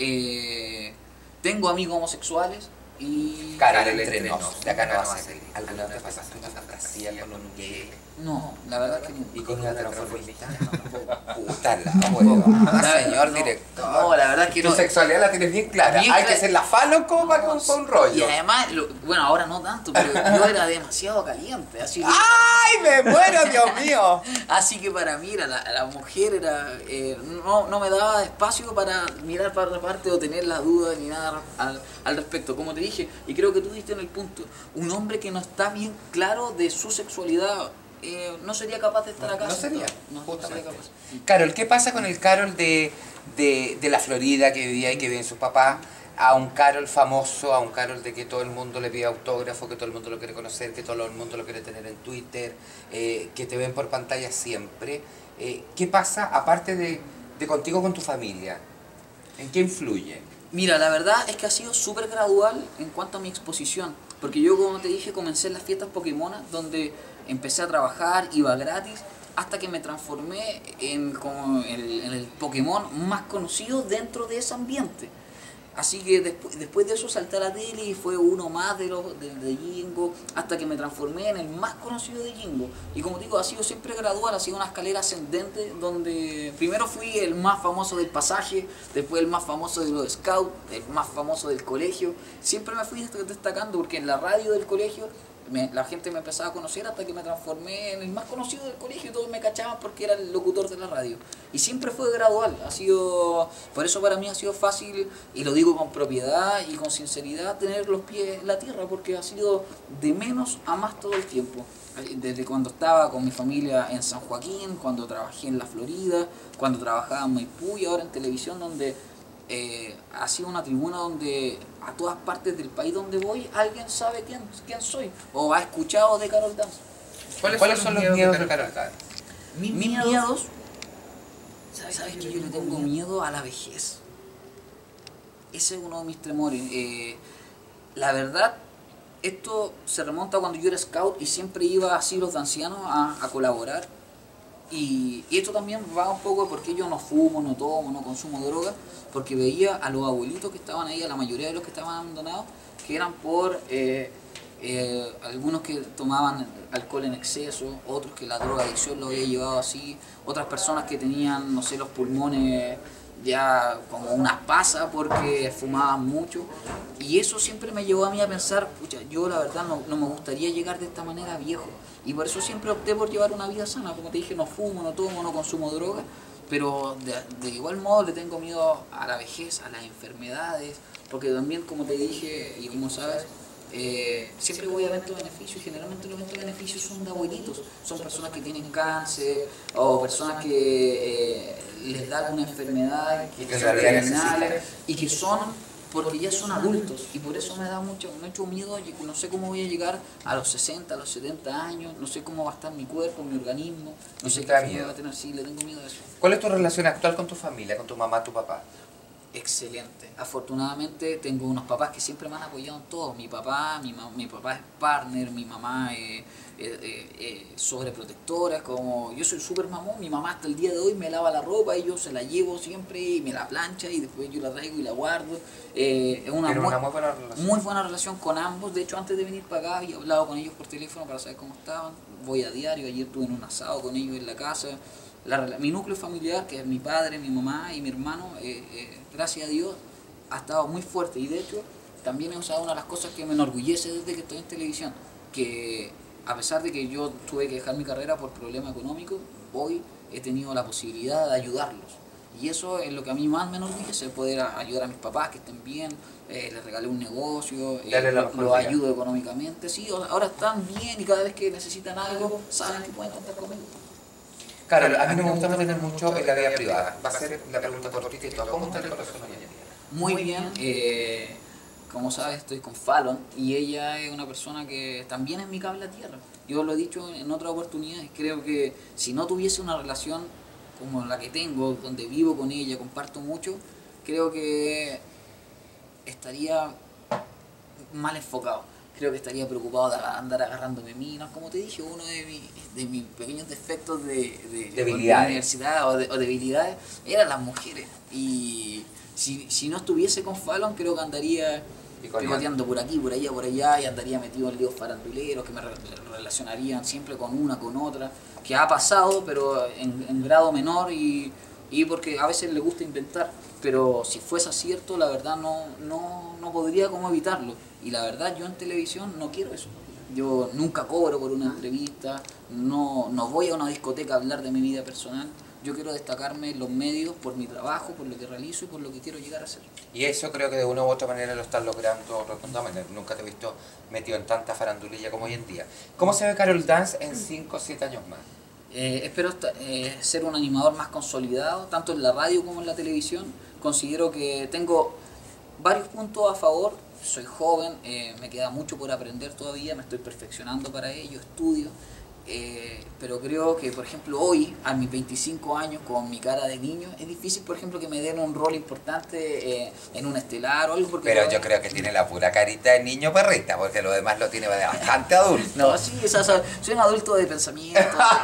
Tengo amigos homosexuales y... Cara, entre nos, de acá no va a salir. ¿Alguna vez te pasaste una fantasía con un gay? No, la verdad que no. ¿Y con una transformista? Puta la hueva, señor director. No, la verdad que Tu no. sexualidad la tienes bien clara. Bien Hay que clara. ser la faloco para con un rollo. Y además, bueno, ahora no tanto, pero yo era demasiado caliente, así que... ¡Ay, me muero, Dios mío! Así que para mí la mujer era no me daba espacio para mirar para otra parte o tener la duda ni nada al respecto. Como te dije, y creo que tú diste en el punto, un hombre que no está bien claro de su sexualidad no sería capaz de estar acá. No sería, No sería capaz. Carol, ¿qué pasa con el Carol de la Florida que vivía y que vive en sus papás? A un Carol famoso, a un Carol de que todo el mundo le pide autógrafo, que todo el mundo lo quiere conocer, que todo el mundo lo quiere tener en Twitter, que te ven por pantalla siempre. ¿Qué pasa aparte de contigo con tu familia? ¿En qué influye? Mira, la verdad es que ha sido súper gradual en cuanto a mi exposición, porque yo, como te dije, comencé en las fiestas Pokémonas, donde empecé a trabajar, iba gratis, hasta que me transformé en el Pokémon más conocido dentro de ese ambiente. Así que después de eso salté a la tele y fue uno más de Jingo, hasta que me transformé en el más conocido de Jingo. Y como digo, ha sido siempre gradual, ha sido una escalera ascendente donde primero fui el más famoso del pasaje, después el más famoso de los scouts, el más famoso del colegio. Siempre me fui destacando porque en la radio del colegio la gente me empezaba a conocer hasta que me transformé en el más conocido del colegio y todos me cachaban porque era el locutor de la radio. Y siempre fue gradual, por eso para mí ha sido fácil, y lo digo con propiedad y con sinceridad, tener los pies en la tierra, porque ha sido de menos a más todo el tiempo. Desde cuando estaba con mi familia en San Joaquín, cuando trabajé en la Florida, cuando trabajaba en Maipú y ahora en televisión, donde ha sido una tribuna donde a todas partes del país donde voy alguien sabe quién soy o ha escuchado de Carol Dance. ¿Cuáles son los miedos de Carol Dance? Mis miedos, ¿sabes que yo le tengo miedo a la vejez? Ese es uno de mis temores. La verdad, esto se remonta a cuando yo era scout y siempre iba a asilos de ancianos a colaborar. Y esto también va un poco porque yo no fumo, no tomo, no consumo droga, porque veía a los abuelitos que estaban ahí, a la mayoría de los que estaban abandonados, que eran por algunos que tomaban alcohol en exceso, otros que la drogadicción lo había llevado así, otras personas que tenían, no sé, los pulmones ya como unas pasas porque fumaban mucho. Y eso siempre me llevó a mí a pensar, pucha, yo la verdad no me gustaría llegar de esta manera viejo. Y por eso siempre opté por llevar una vida sana. Como te dije, no fumo, no tomo, no consumo droga. Pero de igual modo le tengo miedo a la vejez, a las enfermedades. Porque también, como te dije, y como sabes, siempre voy a eventos de beneficio y generalmente los eventos de beneficio son de abuelitos. Son personas que tienen cáncer o personas que les da alguna enfermedad que son terminales y que son porque ya son adultos y por eso me da mucho miedo, no sé cómo voy a llegar a los 60, a los 70 años, no sé cómo va a estar mi cuerpo, mi organismo, no sé qué va a tener, sí, le tengo miedo a eso. ¿Cuál es tu relación actual con tu familia, con tu mamá, tu papá? Excelente. Afortunadamente tengo unos papás que siempre me han apoyado en todo. Mi papá es partner, mi mamá es sobreprotectora, como yo soy súper mamón, mi mamá hasta el día de hoy me lava la ropa y yo se la llevo siempre y me la plancha y después yo la traigo y la guardo. Es una muy buena relación con ambos. De hecho, antes de venir para acá había hablado con ellos por teléfono para saber cómo estaban. Voy a diario, ayer tuve un asado con ellos en la casa. Mi núcleo familiar, que es mi padre, mi mamá y mi hermano, gracias a Dios, ha estado muy fuerte. Y de hecho, también he usado una de las cosas que me enorgullece desde que estoy en televisión, que a pesar de que yo tuve que dejar mi carrera por problemas económicos, hoy he tenido la posibilidad de ayudarlos. Y eso es lo que a mí más me enorgullece, poder ayudar a mis papás que estén bien, les regalé un negocio, los ayudo económicamente. Sí, ahora están bien y cada vez que necesitan algo, saben que pueden contar conmigo. Claro, a mí no me gusta meter mucho en la vida privada. Va a ser la pregunta cortita y toda. ¿Cómo está el corazón hoy en día? Muy bien. Como sabes, estoy con Fallon y ella es una persona que también es mi cable a tierra. Yo lo he dicho en otras oportunidades. Creo que si no tuviese una relación como la que tengo, donde vivo con ella, comparto mucho, creo que estaría mal enfocado. Creo que estaría preocupado de andar agarrándome minas. Como te dije, uno de mis pequeños defectos de universidad o debilidades eran las mujeres. Y si no estuviese con Fallon, creo que andaría picoteando por aquí, por allá, y andaría metido en líos faranduleros que me relacionarían siempre con una, con otra, que ha pasado, pero en grado menor y porque a veces le gusta inventar. Pero si fuese cierto, la verdad no podría como evitarlo. Y la verdad, yo en televisión no quiero eso. Yo nunca cobro por una entrevista, no voy a una discoteca a hablar de mi vida personal. Yo quiero destacarme en los medios por mi trabajo, por lo que realizo y por lo que quiero llegar a ser. Y eso creo que de una u otra manera lo estás logrando rotundamente. Nunca te he visto metido en tanta farandulilla como hoy en día. ¿Cómo se ve Carol Dance en 5 o 7 años más? Espero ser un animador más consolidado, tanto en la radio como en la televisión. Considero que tengo varios puntos a favor. Soy joven, me queda mucho por aprender todavía, me estoy perfeccionando para ello, estudio. Pero creo que, por ejemplo, hoy, a mis 25 años, con mi cara de niño, es difícil, por ejemplo, que me den un rol importante en un estelar o algo. Porque pero yo creo que tiene la pura carita de niño perrita, porque lo demás lo tiene bastante adulto. No, sí, soy un adulto de pensamiento.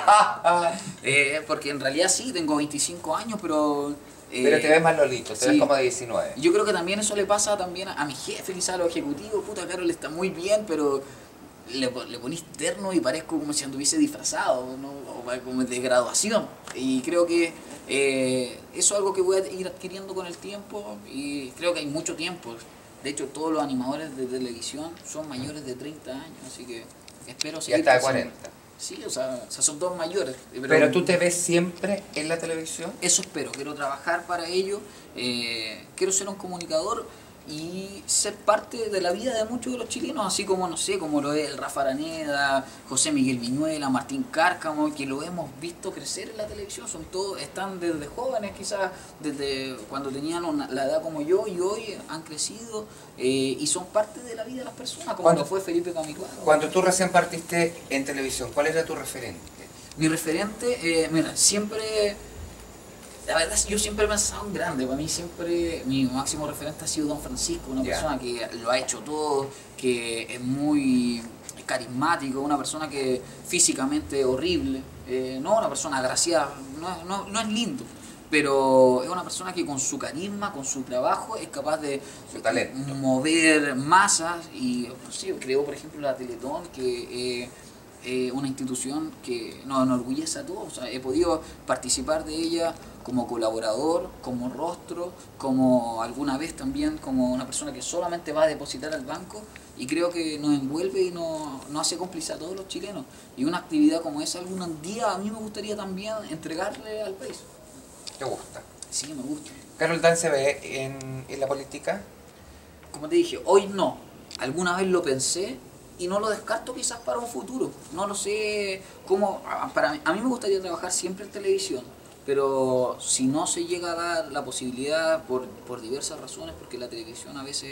Porque en realidad sí, tengo 25 años, pero te ves más lolito, te ves como de 19. Yo creo que también eso le pasa también a mi jefe, quizás a los ejecutivos. Puta, Carol está muy bien, pero le ponís terno y parezco como si anduviese disfrazado, ¿no? O como de graduación. Y creo que eso es algo que voy a ir adquiriendo con el tiempo y creo que hay mucho tiempo. De hecho, todos los animadores de televisión son mayores de 30 años, así que espero seguir. Ya está de 40. Sí, o sea, son todos mayores. Pero tú te ves siempre en la televisión. Eso espero, quiero trabajar para ello, quiero ser un comunicador y ser parte de la vida de muchos de los chilenos, así como, no sé, como lo es el Rafa Araneda, José Miguel Viñuela, Martín Cárcamo, que lo hemos visto crecer en la televisión. Son todos, están desde jóvenes, quizás desde cuando tenían la edad como yo, y hoy han crecido y son parte de la vida de las personas, como lo fue Felipe Camiroaga. Cuando tú recién partiste en televisión, ¿cuál era tu referente? Mi referente, mira, siempre... La verdad, yo siempre he pensado en grande. Para mí siempre mi máximo referente ha sido Don Francisco, una persona que lo ha hecho todo, que es muy carismático, una persona que físicamente es horrible, no una persona agraciada, no es lindo, pero es una persona que con su carisma, con su trabajo, es capaz de mover masas. Y sí, creó, por ejemplo, la Teletón, que una institución que nos enorgullece a todos. O sea, he podido participar de ella como colaborador, como rostro, como alguna vez también como una persona que solamente va a depositar al banco, y creo que nos envuelve y nos hace cómplice a todos los chilenos. Y una actividad como esa algún día a mí me gustaría también entregarle al país. ¿Te gusta? Sí, me gusta. ¿Carol Dance se ve en la política? Como te dije, hoy no. Alguna vez lo pensé y no lo descarto quizás para un futuro. No lo sé cómo. A mí me gustaría trabajar siempre en televisión, pero si no se llega a dar la posibilidad por diversas razones, porque la televisión a veces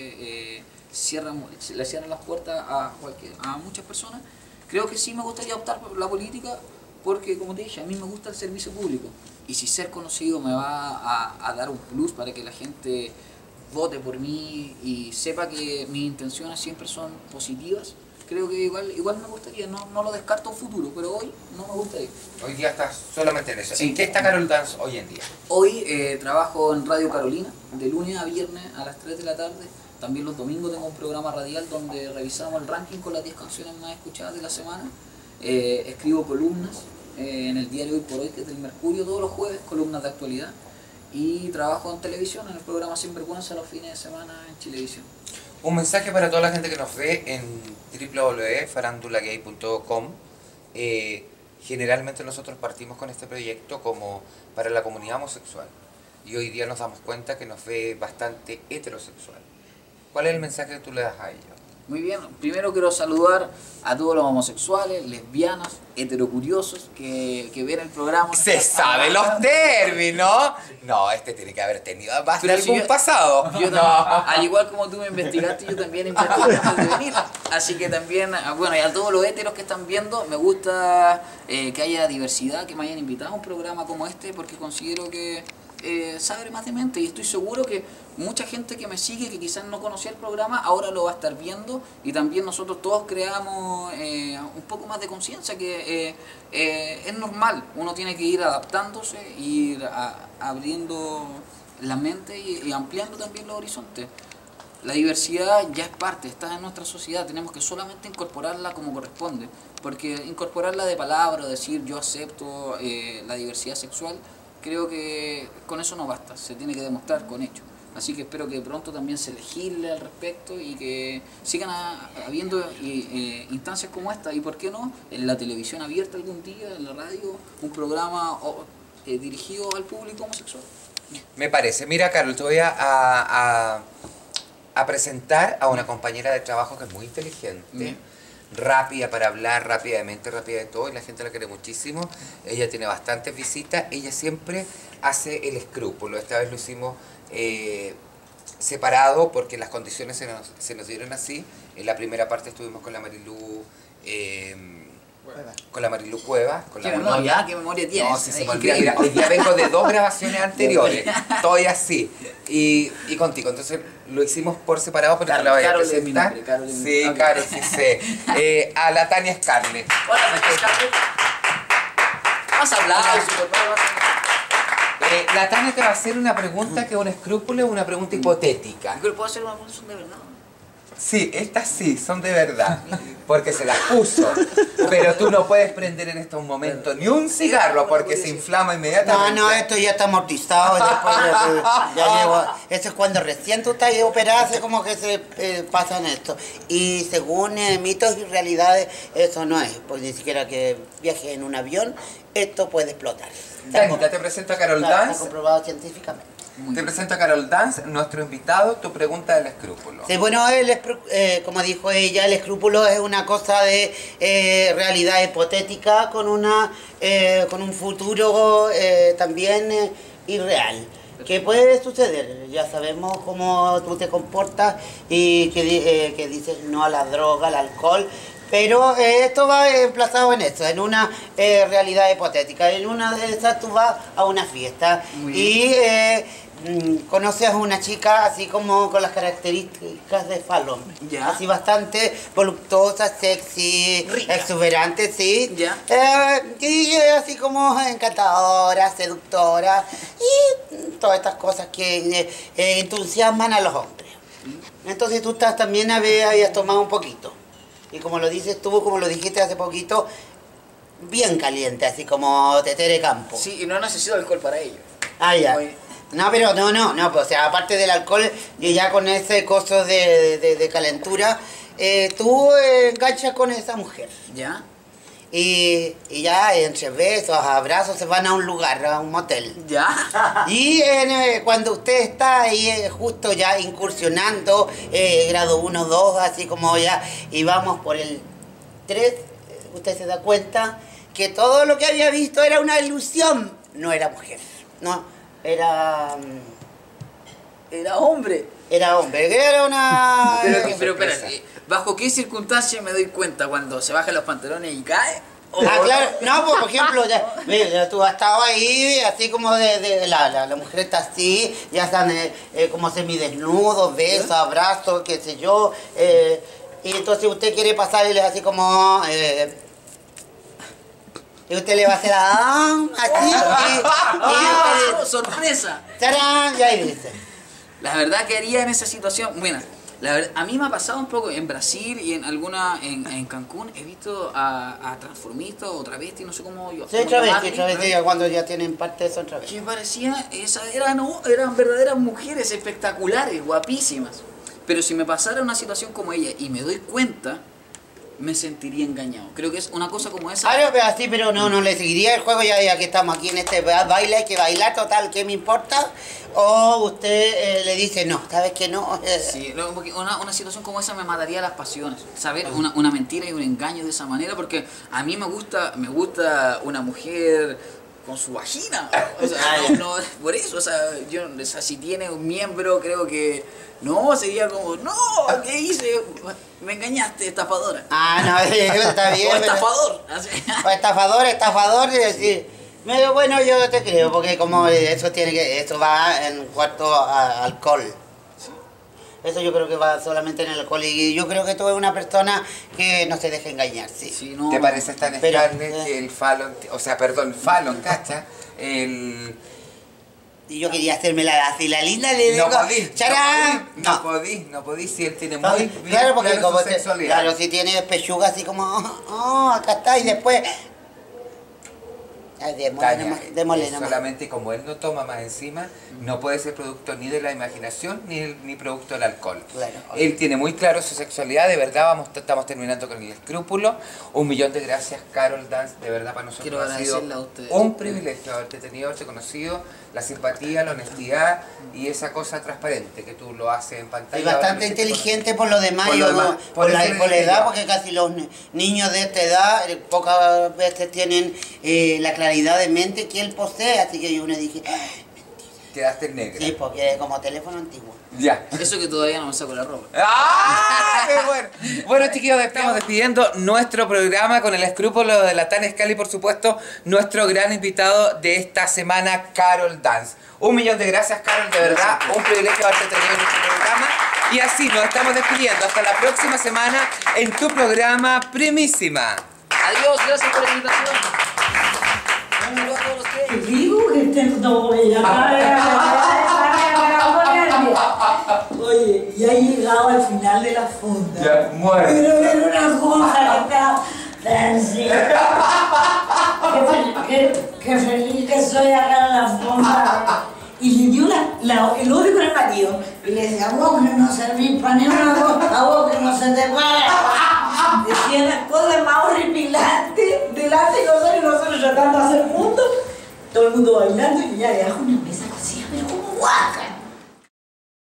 le cierran las puertas a muchas personas, creo que sí me gustaría optar por la política, porque como te dije, a mí me gusta el servicio público. Y si ser conocido me va a dar un plus para que la gente vote por mí y sepa que mis intenciones siempre son positivas, creo que igual me gustaría, no lo descarto en futuro, pero hoy no me gustaría. Hoy día estás solamente en eso. Sí. ¿En qué está Carol Dance hoy en día? Hoy trabajo en Radio Carolina, de lunes a viernes a las 3 de la tarde. También los domingos tengo un programa radial donde revisamos el ranking con las 10 canciones más escuchadas de la semana. Escribo columnas en el diario Hoy por Hoy, que es del Mercurio, todos los jueves, columnas de actualidad. Y trabajo en televisión, en el programa Sinvergüenza los fines de semana en Chilevisión. Un mensaje para toda la gente que nos ve en www.farandulagay.com. Generalmente nosotros partimos con este proyecto como para la comunidad homosexual. Y hoy día nos damos cuenta que nos ve bastante heterosexual. ¿Cuál es el mensaje que tú le das a ellos? Muy bien, primero quiero saludar a todos los homosexuales, lesbianas, heterocuriosos que ven el programa. ¡Se sabe los términos! No, este tiene que haber tenido más de algún pasado. Yo no. Al igual como tú me investigaste, yo también investigué antes de venir. Así que también, bueno, y a todos los heteros que están viendo, me gusta que haya diversidad, que me hayan invitado a un programa como este, porque considero que se abre más de mente, y estoy seguro que mucha gente que me sigue, que quizás no conocía el programa, ahora lo va a estar viendo, y también nosotros todos creamos un poco más de conciencia, que es normal, uno tiene que ir adaptándose, ir abriendo la mente y ampliando también los horizontes. La diversidad ya es parte, está en nuestra sociedad, tenemos que solamente incorporarla como corresponde, porque incorporarla de palabra, decir yo acepto la diversidad sexual, creo que con eso no basta, se tiene que demostrar con hechos. Así que espero que pronto también se legisle al respecto y que sigan habiendo instancias como esta, y por qué no, en la televisión abierta algún día, en la radio, un programa dirigido al público homosexual. Me parece. Mira, Carol, te voy a presentar a una compañera de trabajo que es muy inteligente. Rápida para hablar, rápida de todo, y la gente la quiere muchísimo. Ella tiene bastantes visitas, ella siempre hace el escrúpulo. Esta vez lo hicimos separado porque las condiciones se nos dieron así. En la primera parte estuvimos con la Marilú Cuevas. ¿Qué memoria tienes? No, si se me olvida. Mira, hoy día vengo de 2 grabaciones anteriores. Estoy así. Y contigo. Entonces lo hicimos por separado, pero te la voy a presentar. Sí, Carol, sí sé. A la Tania Scarlett. Hola, Tania Scarlett. Más aplausos, por favor. La Tania te va a hacer una pregunta que es un escrúpulo, una pregunta hipotética. ¿Puedo hacer una pregunta de verdad? Sí, estas sí, son de verdad, porque se las puso. Pero tú no puedes prender en estos momentos ni un cigarro porque se inflama inmediatamente. No, esto ya está amortizado. Eso es cuando recién tú estás operado, hace como que se pasan esto. Y según mitos y realidades, eso no es. Pues ni siquiera que viajes en un avión, esto puede explotar. Tanita, te presento a Carol Dance. Está comprobado científicamente. Te presento a Carol Dance, nuestro invitado, tu pregunta del escrúpulo. Sí, bueno, como dijo ella, el escrúpulo es una cosa de realidad hipotética con un futuro también irreal. ¿Qué puede suceder? Ya sabemos cómo tú te comportas y que dices no a la droga, al alcohol. Pero esto va emplazado en eso, en una realidad hipotética. En una de esas tú vas a una fiesta y conoces a una chica así como con las características de Fallon. Ya. Así bastante voluptuosa, sexy, rica, exuberante, sí. Ya. Y así como encantadora, seductora y todas estas cosas que entusiasman a los hombres. Entonces tú también habías tomado un poquito. Y como lo dices tú, como lo dijiste hace poquito, bien caliente, así como Tetere Campo. Sí, y no necesito alcohol para ello. Ah, ya. Oye, No, pero no, pues, o sea, aparte del alcohol, yo ya con ese coso de calentura, tú enganchas con esa mujer. ¿ya? Y ya entre besos, abrazos, se van a un lugar, a un motel. ¿Ya? Y cuando usted está ahí justo ya incursionando, grado 1, 2, así como ya, y vamos por el 3, usted se da cuenta que todo lo que había visto era una ilusión. No era mujer, no, era... Era hombre. Era hombre, que era una... Pero espérate, ¿bajo qué circunstancias me doy cuenta cuando se bajan los pantalones y cae? Ah, claro, no, pues, por ejemplo, ya tú has estado ahí, así como la mujer está así, ya están como semidesnudos, besos, abrazos, qué sé yo, y entonces usted quiere pasarle así como, y usted le va a hacer así, y ¡Sorpresa! ¡tarán! Y ahí dice. La verdad que haría en esa situación, bueno, a mí me ha pasado un poco en Brasil y en Cancún, he visto a transformistas o travestis, no sé cómo yo. Sí, travesti, cuando ya tienen parte son travestis. Que parecía, eran verdaderas mujeres espectaculares, guapísimas. Pero si me pasara una situación como ella y me doy cuenta, me sentiría engañado. Creo que es una cosa como esa. Claro, pero así, pero no le seguiría el juego ya que estamos aquí en este baile, hay que bailar total, ¿qué me importa? O usted le dice, no, ¿sabes que no? Sí, porque una situación como esa me mataría las pasiones. Saber una mentira y un engaño de esa manera, porque a mí me gusta una mujer con su vagina. O sea, no, por eso, o sea, si tiene un miembro, creo que no, sería como, no, ¿qué hice? Me engañaste, estafadora. Ah, no, está bien. O estafador. O estafador, es decir, bueno, yo te creo, porque como eso va en cuanto a alcohol. Eso yo creo que va solamente en el alcohol, y yo creo que tú eres una persona que no se deja engañar, sí. Sí, no, ¿Te parece tan pero, escarne que el Fallon, ¿cacha? Y yo quería hacerme así, la linda le digo, ¡charán! No podís, si él tiene muy bien claro, porque claro como su sexualidad. claro, si tiene pechuga así como, acá está, y después... Tania, Démosle es nomás. solamente como él no toma más encima, no puede ser producto ni de la imaginación ni producto del alcohol. Claro. Él tiene muy claro su sexualidad, de verdad estamos terminando con el escrúpulo. 1.000.000 de gracias, Carol Dance, de verdad para nosotros quiero ha sido agradecerle a ustedes. un privilegio haberte tenido, haberte conocido, la simpatía, la honestidad y esa cosa transparente que tú lo haces en pantalla. Y bastante inteligente por lo demás, por lo demás, por la eso edad, porque casi los niños de esta edad pocas veces tienen la claridad de mente que él posee, así que yo le dije, quedaste negra. sí, porque es como teléfono antiguo. Ya. Eso que todavía no me saco la ropa. ¡Ah! ¡Qué bueno! Bueno, chiquillos, estamos despidiendo nuestro programa con el escrúpulo de la Tania Scali, por supuesto, nuestro gran invitado de esta semana, Carol Dance. 1.000.000 de gracias, Carol, de verdad, un privilegio haberte tenido en nuestro programa. Y así nos estamos despidiendo. Hasta la próxima semana en tu programa Primísima. Adiós, gracias por la invitación. Saludos a todos ustedes. Digo que no voy Oye, ya he llegado al final de la fonda. Ya, muere. Pero era una cosa que está Qué feliz que soy acá en la fonda. Y le dio el odio con el marido. Y le decía, vos que no servís para ni una cosa, vos que no se te para. Decía las cosas más horripilantes delante de nosotros tratando de hacer juntos. Todo el mundo bailando y ya le dejó una mesa cocida, pero como guaca.